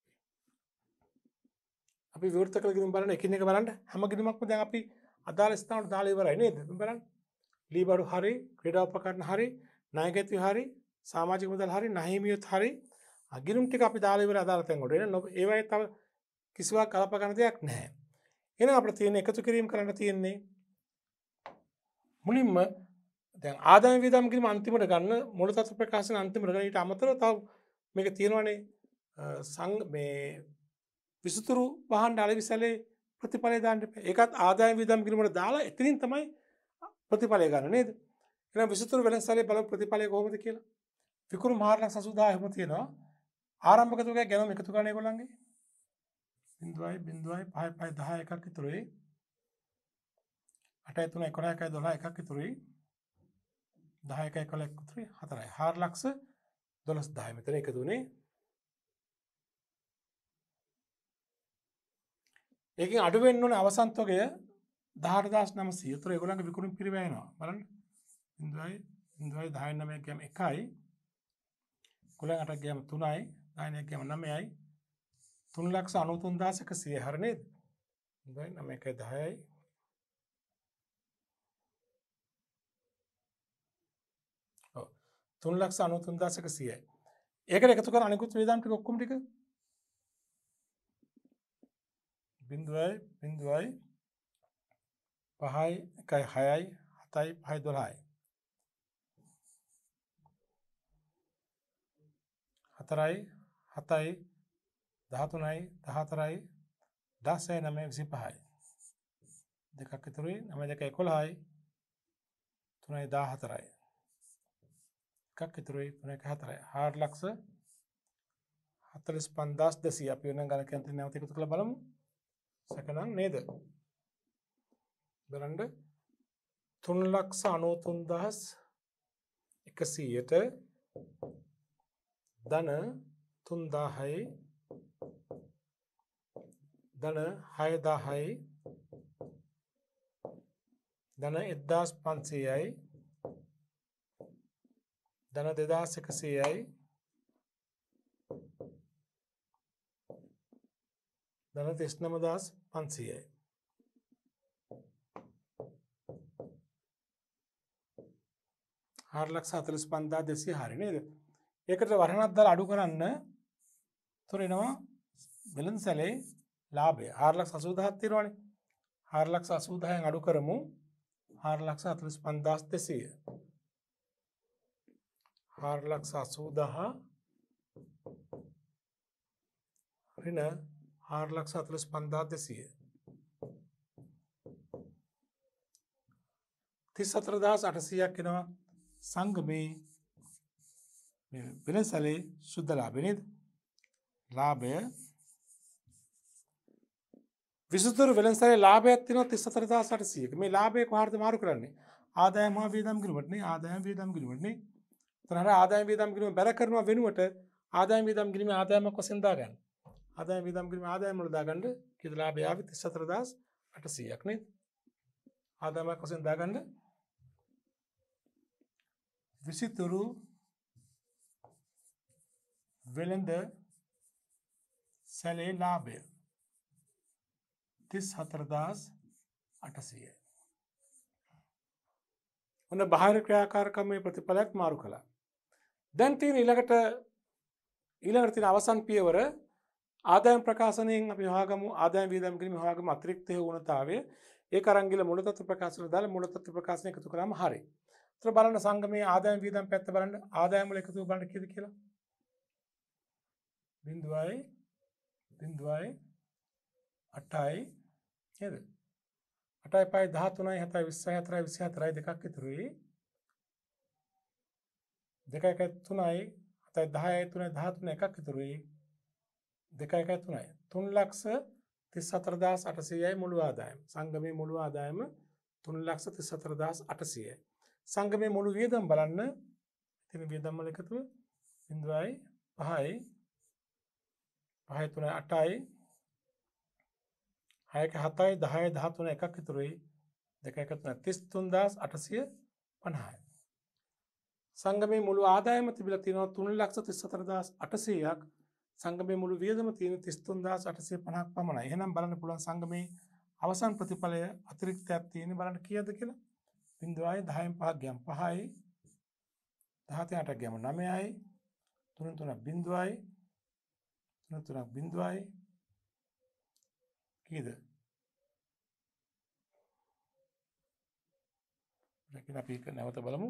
අපි විවෘත කළ ගිණුම් බලන්න එකින් එක බලන්න. හැම ගිණුමක්ම දැන් අපි අදාළ ස්ථාන වලට දාලා ඉවරයි නේද? බලන්න. ලී බඩු හරි, ක්‍රීඩා උපකරණ හරි, නායකත්වය හරි, සමාජික මුදල් හරි, නහිමියොත් හරි ගිණුම් ටික අපි දාලා ඉවරයි අදාළ තැන් වලට. එන ඒවයි තව කිසිවක් කලප ගන්න දෙයක් නැහැ. එහෙනම් අපිට තියෙන එකතු කිරීම කරන්න තියෙන්නේ මුලින්ම දැන් ආදායම් වියදම් කිරීම අන්තිමට ගන්න මූල තත්ත්ව ප්‍රකාශන අන්තිමට ගන්න ඊට අමතරව තව මේක තියෙනවානේ සං මේ විසුතුරු වහන්න අලෙවිසලේ ප්‍රතිඵලය දාන්න එපා. ඒකත් ආදායම් වියදම් කිරීම වල දාලා එතනින් තමයි ප්‍රතිඵලය ගන්න නේද? එහෙනම් විසුතුරු වෙළඳසැලේ බලමු ප්‍රතිඵලය කොහොමද කියලා. විකුණු මාර්ලක් සසුදා එහෙම තියෙනවා. ආරම්භක තුකයක් ගැනම එකතු කරන ඒගොල්ලන්ගේ බිංදුවයි බිංදුවයි පහයි පහයි දහ එකක් ඉතුරුයි. අටයි තුනයි එකොළහයි එකයි දොළහයි එකක් ඉතුරුයි. දහයි එකයි එකොළහයි ඉතුරුයි හතරයි. හාර ලක්ෂ දොළොස් දහයි මෙතන එකතු වුණේ. ඒකෙන් අඩු වෙන්න ඕනේ අවසන් තොගය දහඅට හදාස් නවසිය. ඒතර ඒගොල්ලන්ගේ විකුණු පිරිවැය එනවා. බලන්න. බිංදුවයි බිංදුවයි දහයි නවයයි ගියම එකයි. ඒගොල්ලන් අටක් ගියම තුනයි. දහයි නවයයි ගියම නවයයි. තුන් ලක්ෂ අනූ තුන් හදාස් එකසිය හරිය නේද? බිංදුවයි නවය එකයි දහයයි. ඔව්. තුන් ලක්ෂ අනූ තුන් හදාස් එකසියයි. ඒකට එකතු කරන අනිකුත් වේදම් ටික ඔක්කොම ටික බිංදුවයි බිංදුවයි පහයි එකයි හයයි හතයි පහයි දොළහයි. හතරයි හතයි දහතුනයි දහතරයි දහසයි නවය විසිපහයි. දෙකක් ඉතුරුයි. නවය දෙක එකොළහයි. තුනයි දාහතරයි. එකක් ඉතුරුයි. තුන එක හතරයි. හාර ලක්ෂ හතළිස් පන්දාස් දෙසිය. අපි වෙන ගණකයන් තියෙන නැවත එකතු කරලා බලමු. සැකනම් නේද? බලන්න තුන් ලක්ෂ අනූ තුන් හදාස් එකසියට ධන තුන්දාහයි ධන හයදාහයි ධන එක්දාස් පන්සීයයි ධන දෙදාස් එකසීයයි ධන තිස් නවදාස් පන්සීයයි. හාර ලක්ෂ හතළිස් පන්දාස් දෙසිය හරි නේද? ඒකට වරහණක් දාලා අඩු කරන්න උතර එනවා වෙළඳසැලේ ලාභය. හාර ලක්ෂ අසූදහක් තියෙනවනේ. හාර ලක්ෂ අසූදහෙන් අඩු කරමු හාර ලක්ෂ හතළිස් පන්දාස් දෙසිය. හාර ලක්ෂ අසූදහ ඍණ හාර ලක්ෂ හතළිස් පන්දාස් දෙසිය. තිස් හතර හදාස් අටසීයක් එනවා සංගමේ වෙළඳසැලේ සුද්ධ ලාභය නේද? ලාභය විසුතුරු වෙළඳසැලේ ලාභයක් තියෙනවා තිස් හතර හදාස් අටසීයක. මේ ලාභය කොහාටද මාරු කරන්නේ? ආදායම හා වියදම් ගිණුමට නේ. ආදායම වියදම් ගිණුමට නේ. එතන ආදායම වියදම් ගිණුම බැර කරනවා වෙනුවට ආදායම වියදම් ගිණුමේ ආදායමක් වශයෙන් දාගන්න. ආදායම වියදම් ගිණුමේ ආදායම වල දාගන්න කීයද ලාභය ආවේ තිස් හතර හදාස් අටසීයක් නේද? ආදායමක් වශයෙන් දාගන්න විසිතුරු වෙළඳ සැලේ ලාභය තිස් හතර හදාස් අටසීයයි. ඔන්න බාහිර ක්‍රියාකාරකමේ ප්‍රතිඵලයක් මාරු කළා. දැන් තියෙන ඊළඟට ඊළඟට තියෙන අවසන් පියවර ආදායම් ප්‍රකාශනයෙන් අපි හොයාගමු. ආදායම් වියදම් කිරීම හොයාගමු අතිරික්ත වුණතාවය. ඒක අරන් ගිහලා මූල තත්ත්ව ප්‍රකාශන දාලා මූල තත්ත්ව ප්‍රකාශන එකතු කරාම හරියි. ඒතර බලන්න සංගමයේ ආදායම් වියදම් පැත්ත බලන්න ආදායම් වල එකතු බලන්න කීයද කියලා. බිංදුවයි බිංදුවයි අටයි නේද? අටයි පහයි දහතුනයි හතයි විස්සයි හතරයි විසිහතරයි දෙකක් ඉතුරුයි. දෙකයි එකයි තුනයි හතයි දහයයි තුනයි දහතුන එකක් ඉතුරුයි. දෙකයි එකයි තුනයි. තුන් ලක්ෂ තිස් හතර දහස් අටසීයයි මුළු ආදායම. සංගමයේ මුළු ආදායම තුන් ලක්ෂ තිස් හතර දහස් අටසීයයි. සංගමයේ මුළු වියදම් බලන්න. ඉතින් වියදම් වල එකතුව බිංදුවයි පහයි පහයි තුනයි අටයි හයක හතයි දහයයි දහතුන එකක් ඉතුරුයි. දෙකයි එකයි තුනයි තිස් තුන් දහස් අටසිය පනහයි. සංගමයේ මුළු ආදායම තිබිලා තියෙනවා තුන් ලක්ෂ තිස් හතර දහස් අටසීයක්. සංගමයේ මුළු වියදම තියෙන තිස් තුන් දහස් අටසිය පනහක් පමණයි. එහෙනම් බලන්න පුළුවන් සංගමයේ අවසන් ප්‍රතිඵලය අතිරික්තයක් තියෙන බලන්න කීයද කියලා. බිංදුවයි දහයෙන් පහක් ගියම් පහයි දහයෙන් අටක් ගියම නවයයි තුනෙන් තුනක් බිංදුවයි තුනෙන් තුනක් බිංදුවයි කීයද? දැන් අපි එක නැවත බලමු.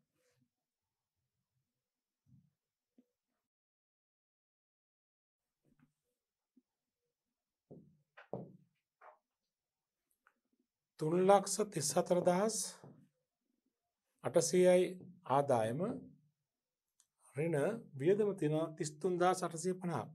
තුන් ලක්ෂ තිස් හතර දහස් අටසීයයි ආදායම ඍණ වියදම තියෙනවා තිස් තුන් දහස් අටසිය පනහක්.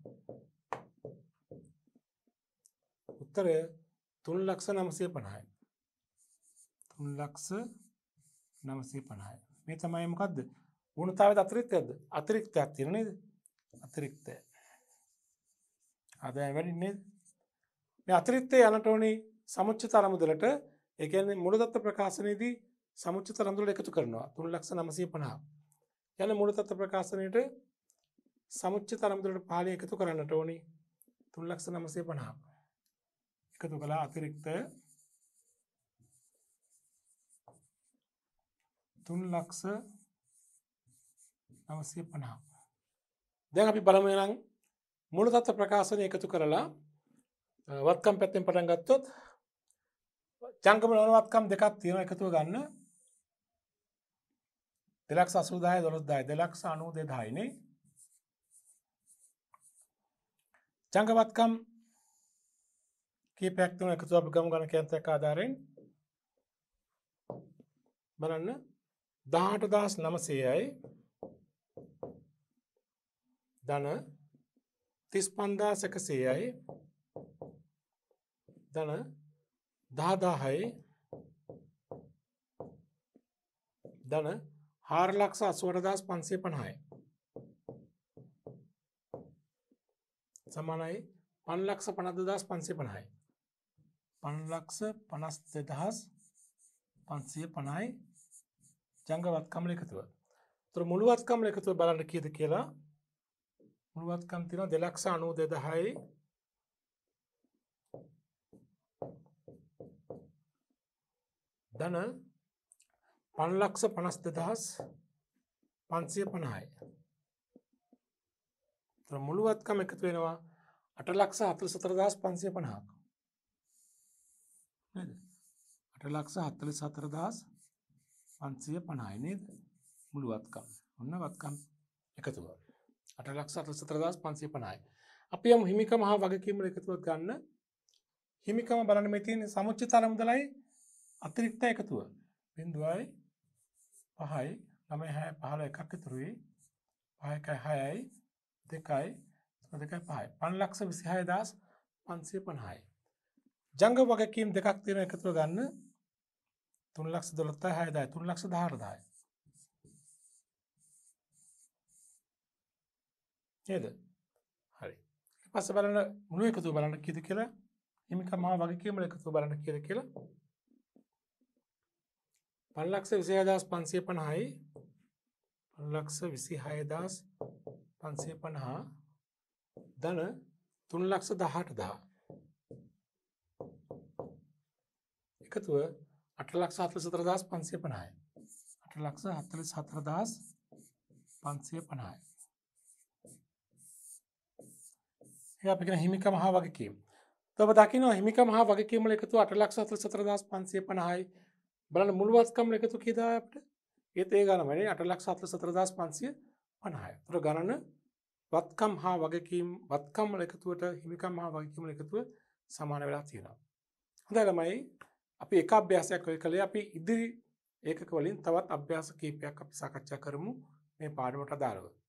උත්තරය තුන් ලක්ෂ නවසිය පනහයි. තුන් ලක්ෂ නවසිය පනහයි. මේ තමයි මොකද්ද? වුණතාවයේ අතිරික්තයක්ද? අතිරික්තයක් තියෙන නේද? අතිරික්තය. ආදායම වැඩි නේද? මේ අතිරික්තය යනට ඕනේ සමුච්චිත අරමුදලට. ඒ කියන්නේ මූලදත්ත ප්‍රකාශනයේදී සමුච්චිත අරමුදල එකතු කරනවා තුන් ලක්ෂ නවසිය පනහක්. යන මූලදත්ත ප්‍රකාශනයේට සමුච්චිත අරමුදලට පාළිය එකතු කරන්නට ඕනේ තුන් ලක්ෂ නවසිය පනහක්. එකතු කළා අතිරික්තය තුන් ලක්ෂ නවසිය පනහක්. දැන් අපි බලමු නම් මූලදත්ත ප්‍රකාශනය එකතු කරලා වත්කම් පැත්තෙන් පටන් ගත්තොත් ජංගම නොවන වත්කම් දෙකක් තියෙනවා එකතුව ගන්න. දෙලක්ෂ අසූ දහය දොළොස් දහය දෙලක්ෂ අනූ දෙක දහය නේ. ජංග වත්කම් කීපයක් තියෙනවා එකතුව අපි ගමු ගණක යන්ත්‍රයක් ආධාරයෙන්. බලන්න දහඅට දහස් නවසීයයි ධන තිස් පන්දාස් එකසීයයි ධන දහදාහයි ධන හාර ලක්ෂ අසූඅට දහස් පන්සිය පනහයි සමානයි පන් ලක්ෂ පනස් දෙදහස් පන්සිය පනහයි. පන් ලක්ෂ පනස් දෙදහස් පන්සිය පනහයි ජංග වත්කම් එකතුව. ඒතර මුළු වත්කම් එකතුව බලන්න කීයද කියලා. මුළු වත්කම් තියෙනවා දෙලක්ෂ අනූ දෙදහයි ධන පන් ලක්ෂ පනස් දෙදහස් පන්සිය පනහයි. ඒතර මුළු වත්කම් එකතු වෙනවා අට ලක්ෂ හතළිස් හතර දහස් පන්සිය පනහක්. නේද? අට ලක්ෂ හතළිස් හතර දහස් පන්සිය පනහයි නේද? මුළු වත්කම්. ඔන්න වත්කම් එකතුව. අට ලක්ෂ හතළිස් හතර දහස් පන්සිය පනහයි. අපි යමු හිමිකම හා වගකීම් වල එකතුවක් ගන්න. හිමිකම බලන්න මේ තියෙන සමුච්චිත අරමුදලයි අතිරික්ත එකතුව. බිංදුවයි පහයි නවය හය පහළොව එකක් ඉතුරුයි. පහ එකයි හයයි දෙකයි තුන දෙකයි පහයි. පන් ලක්ෂ විසිහය දහස් පන්සිය පනහයි. ජංග වගකීම් දෙකක් තියෙන එකතුව ගන්න. තුන් ලක්ෂ දොළොස්දහයි හයදහයි තුන් ලක්ෂ දහඅටදහයි. නේද? හරි. ඊට පස්සේ බලන්න මුළු එකතුව බලන්න කීයද කියලා. හිමිකම් හා වගකීම් වල එකතුව බලන්න කීයද කියලා. පන් ලක්ෂ විසිහය දහස් පන්සිය පනහයි පන් ලක්ෂ විසිහය දහස් පන්සිය පනහ ධන තුන් ලක්ෂ දහඅටදහය එකතුව අට ලක්ෂ හතළිස් හතර දහස් පන්සිය පනහයි. අට ලක්ෂ හතළිස් හතර දහස් පන්සිය පනහයි. ඒ අපි කියන හිමිකම හා වගකීම්. ඔබ දකිනවා හිමිකම හා වගකීම් වල එකතුව අට ලක්ෂ හතළිස් හතර දහස් පන්සිය පනහයි. බලන්න මුළු වත්කම් වල එකතු කීයද අපිට? ඒත් ඒ ගණනමනේ අට ලක්ෂ හතළිස් හතර දහස් පන්සිය පනහයි. ඒතර ගණන වත්කම් හා වගකීම් වත්කම් වල එකතුවට හිමිකම් හා වගකීම් වල එකතුව සමාන වෙලා තියෙනවා. හොඳයි ළමයි අපි එක අභ්‍යාසයක් ඔය කළේ. අපි ඉදිරි ඒකක වලින් තවත් අභ්‍යාස කීපයක් අපි සාකච්ඡා කරමු මේ පාඩමට අදාළව.